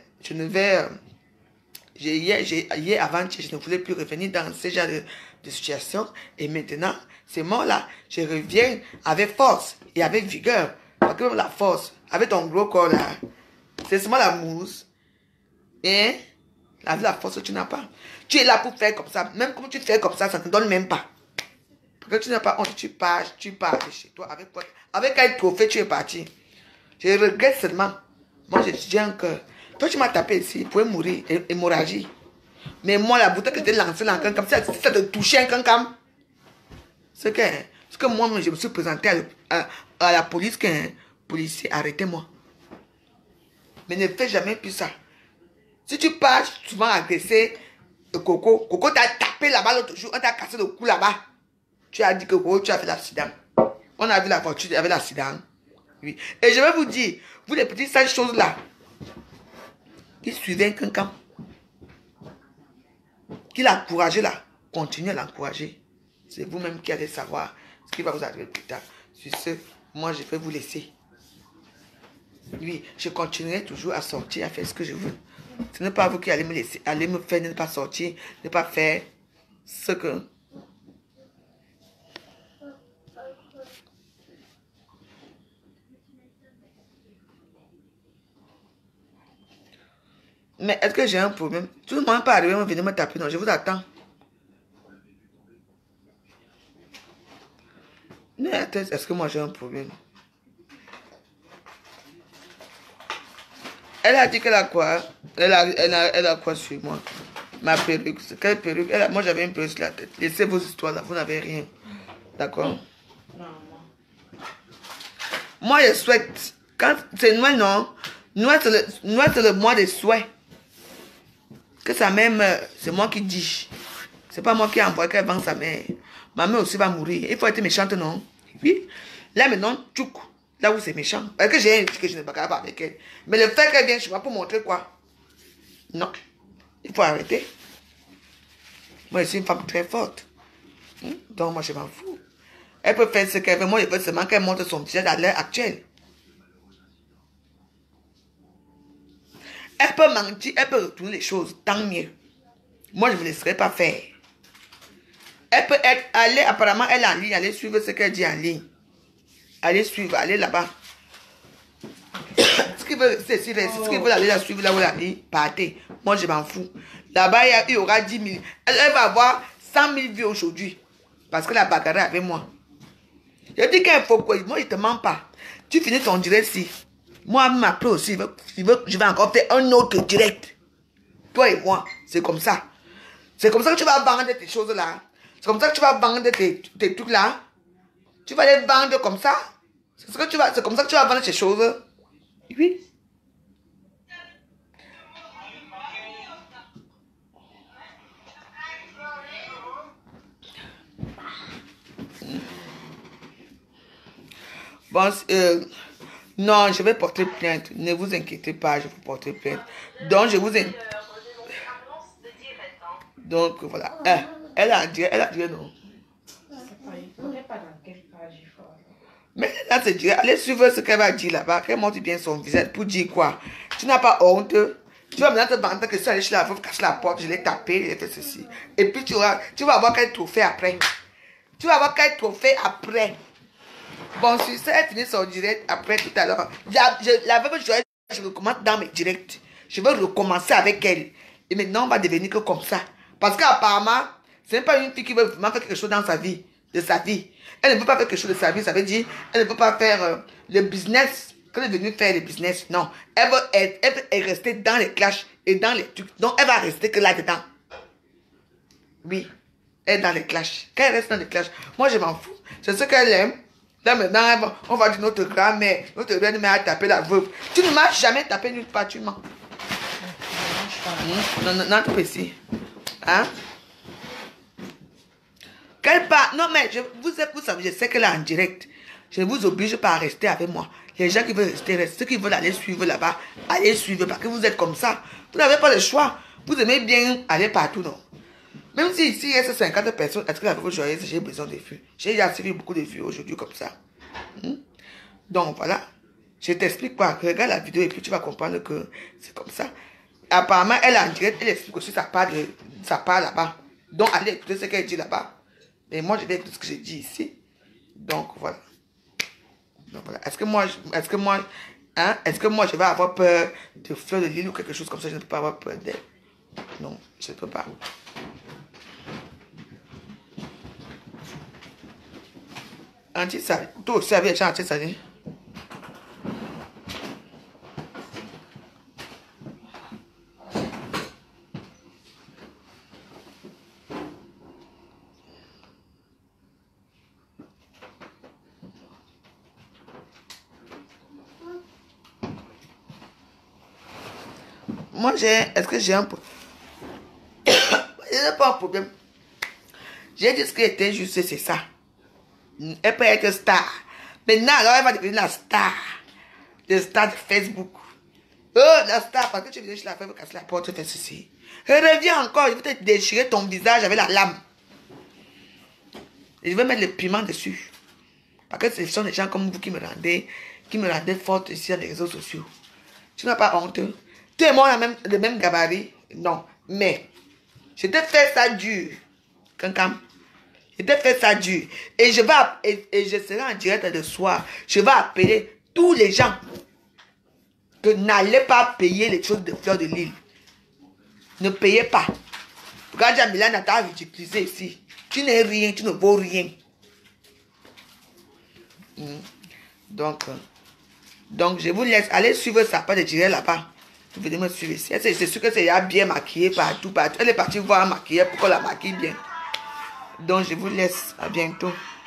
avant-hier, je ne voulais plus revenir dans ce genre de situation. Et maintenant, c'est moi là, je reviens avec force et avec vigueur. Parce que même la force, avec ton gros corps là, c'est seulement la mousse. Et la force que tu n'as pas. Tu es là pour faire comme ça. Même comme tu fais comme ça, ça ne te donne même pas. Parce que tu n'as pas honte, tu pars de chez toi avec quel trophée tu es parti. Je regrette seulement Moi, j'ai un cœur. Toi, tu m'as tapé ici, il pouvait mourir, hémorragie. Mais moi, la bouteille que tu as lancée dans le cancam, ça te touchait un cancam. C'est que moi, je me suis présenté à la police qu'un policier, arrêtez-moi. Mais ne fais jamais plus ça. Si tu pars souvent agresser Coco, Coco t'a tapé là-bas l'autre jour, on t'a cassé le cou là-bas. Tu as dit que Coco, tu as fait l'accident. On a vu la voiture, il y avait l'accident. Oui. Et je vais vous dire, vous les petites sales choses là, qui suivaient un cancam, qui l'a encouragé là, continuez à l'encourager. C'est vous-même qui allez savoir ce qui va vous arriver plus tard. Sur ce, moi je vais vous laisser. Oui, je continuerai toujours à sortir, à faire ce que je veux. Ce n'est pas vous qui allez me laisser, allez me faire ne pas sortir, ne pas faire ce que... Mais est-ce que j'ai un problème? Tout le monde peut arriver, venir me taper. Non, je vous attends. Est-ce que moi j'ai un problème? Elle a dit qu'elle a quoi? Elle a quoi sur moi? Ma perruque. Quelle perruque? Moi j'avais une perruque sur la tête. Laissez vos histoires là, vous n'avez rien. D'accord? Non. Moi je souhaite. Quand c'est Noël, non? Noël c'est le mois des souhaits. Que sa mère meurt, c'est moi qui dis. C'est pas moi qui envoie qu'elle vend sa mère. Ma mère aussi va mourir. Il faut être méchante, non? Oui. Là maintenant, tchouk. Là où c'est méchant. Parce que j'ai dit que je ne peux pas parler avec elle. Mais le fait qu'elle vienne chez moi pour montrer quoi? Non. Il faut arrêter. Moi, je suis une femme très forte. Donc, moi, je m'en fous. Elle peut faire ce qu'elle veut. Moi, je veux seulement qu'elle montre son visage à l'heure actuelle. Elle peut mentir, elle peut retourner les choses. Tant mieux. Moi, je ne me laisserai pas faire. Elle peut aller, apparemment, elle est en ligne, aller suivre ce qu'elle dit en ligne. Allez suivre, allez là-bas. Ce qui veut, c'est ce qui veut aller la suivre là où elle dit, partez. Moi, je m'en fous. Là-bas, il y aura 10 000. Elle va avoir 100 000 vues aujourd'hui. Parce que la bagarre avec moi. Je dis qu'il faut quoi. Moi, je ne te mens pas. Tu finis ton direct si. Moi, m'appeler aussi. Je vais encore faire un autre direct. Toi et moi, c'est comme ça. C'est comme ça que tu vas vendre tes choses là. C'est comme ça que tu vas vendre tes trucs là. Tu vas les vendre comme ça. C'est comme ça que tu vas vendre tes choses. Oui. Bon, non, je vais porter plainte. Ne vous inquiétez pas, je vais porter plainte. Donc, je vous ai... Donc, voilà. Elle a dit non. Mais là, c'est dire, allez suivre ce qu'elle va dire là-bas, qu'elle montre bien son visage pour dire quoi. Tu n'as pas honte. Tu vas maintenant te vanter que je suis allé chez la veuve, casser la porte, je l'ai tapé, j'ai fait ceci. Et puis tu vas avoir quel trophée après. Tu vas avoir quel trophée après. Bon, si ça, elle finit son direct après tout à l'heure. La veuve, je recommence dans mes directs. Je veux recommencer avec elle. Et maintenant, on va devenir que comme ça. Parce qu'apparemment, ce n'est pas une fille qui veut vraiment faire quelque chose dans sa vie, de sa vie. Elle ne veut pas faire quelque chose de sa vie, ça veut dire, elle ne veut pas faire le business, qu'elle est venue faire le business. Non, elle veut rester dans les clashs et dans les trucs. Donc, elle va rester que là-dedans. Oui, elle est dans les clashs. Quand elle reste dans les clashs, moi je m'en fous. C'est ce qu'elle aime. Là maintenant, on va dire notre grand-mère, notre grand-mère a tapé la veuve. Tu ne m'as jamais tapé nulle part, tu mens. Non, tout ici. Hein? Quelle part? Non, mais vous savez, je sais qu'elle est en direct. Je ne vous oblige pas à rester avec moi. Les gens qui veulent rester, restent. Ceux qui veulent aller suivre là-bas, allez suivre parce que vous êtes comme ça. Vous n'avez pas le choix. Vous aimez bien aller partout, non? Même si ici, il y a 50 personnes, est-ce que la veuve joyeuse, j'ai besoin de vues? J'ai déjà suivi beaucoup de vues aujourd'hui comme ça. Donc voilà. Je t'explique quoi. Regarde la vidéo et puis tu vas comprendre que c'est comme ça. Apparemment, elle est en direct, elle explique aussi sa part là-bas. Donc, allez écouter ce qu'elle dit là-bas. Et moi, je vais écouter ce que j'ai dit ici. Donc, voilà. Est-ce que moi, je vais avoir peur de Fleur de Lys ou quelque chose comme ça? Je ne peux pas avoir peur d'elle. Non, je ne peux pas. Anti-Sali. Toi aussi, avec les gens anti-Sali. moi, est-ce que j'ai un problème? Il n'y a pas un problème. J'ai dit ce qui était juste, c'est ça. Elle peut être star. Maintenant, alors, elle va devenir la star. La star de Facebook. Oh, la star, parce que tu viens chez la femme, casser la porte, faire ceci. Elle revient encore, je vais te déchirer ton visage avec la lame. Et je vais mettre le piment dessus. Parce que ce sont des gens comme vous qui me rendaient forte ici sur les réseaux sociaux. Tu n'as pas honte. Tout le monde a le même gabarit. Non. Mais, je t'ai fait ça dur. Kankam. Je t'ai fait ça dur. Et je serai en direct le soir. Je vais appeler tous les gens que n'allez pas payer les choses de Fleur de Lys. Ne payez pas. Regarde, Jamila n'a pas ridiculisé ici. Tu n'es rien, tu ne vaux rien. Donc, je vous laisse aller suivre sa page de direct là-bas. Vous venez me suivre ici. C'est sûr que c'est bien maquillé partout. Elle est partie voir maquiller pour qu'on la maquille bien. Donc, je vous laisse. À bientôt.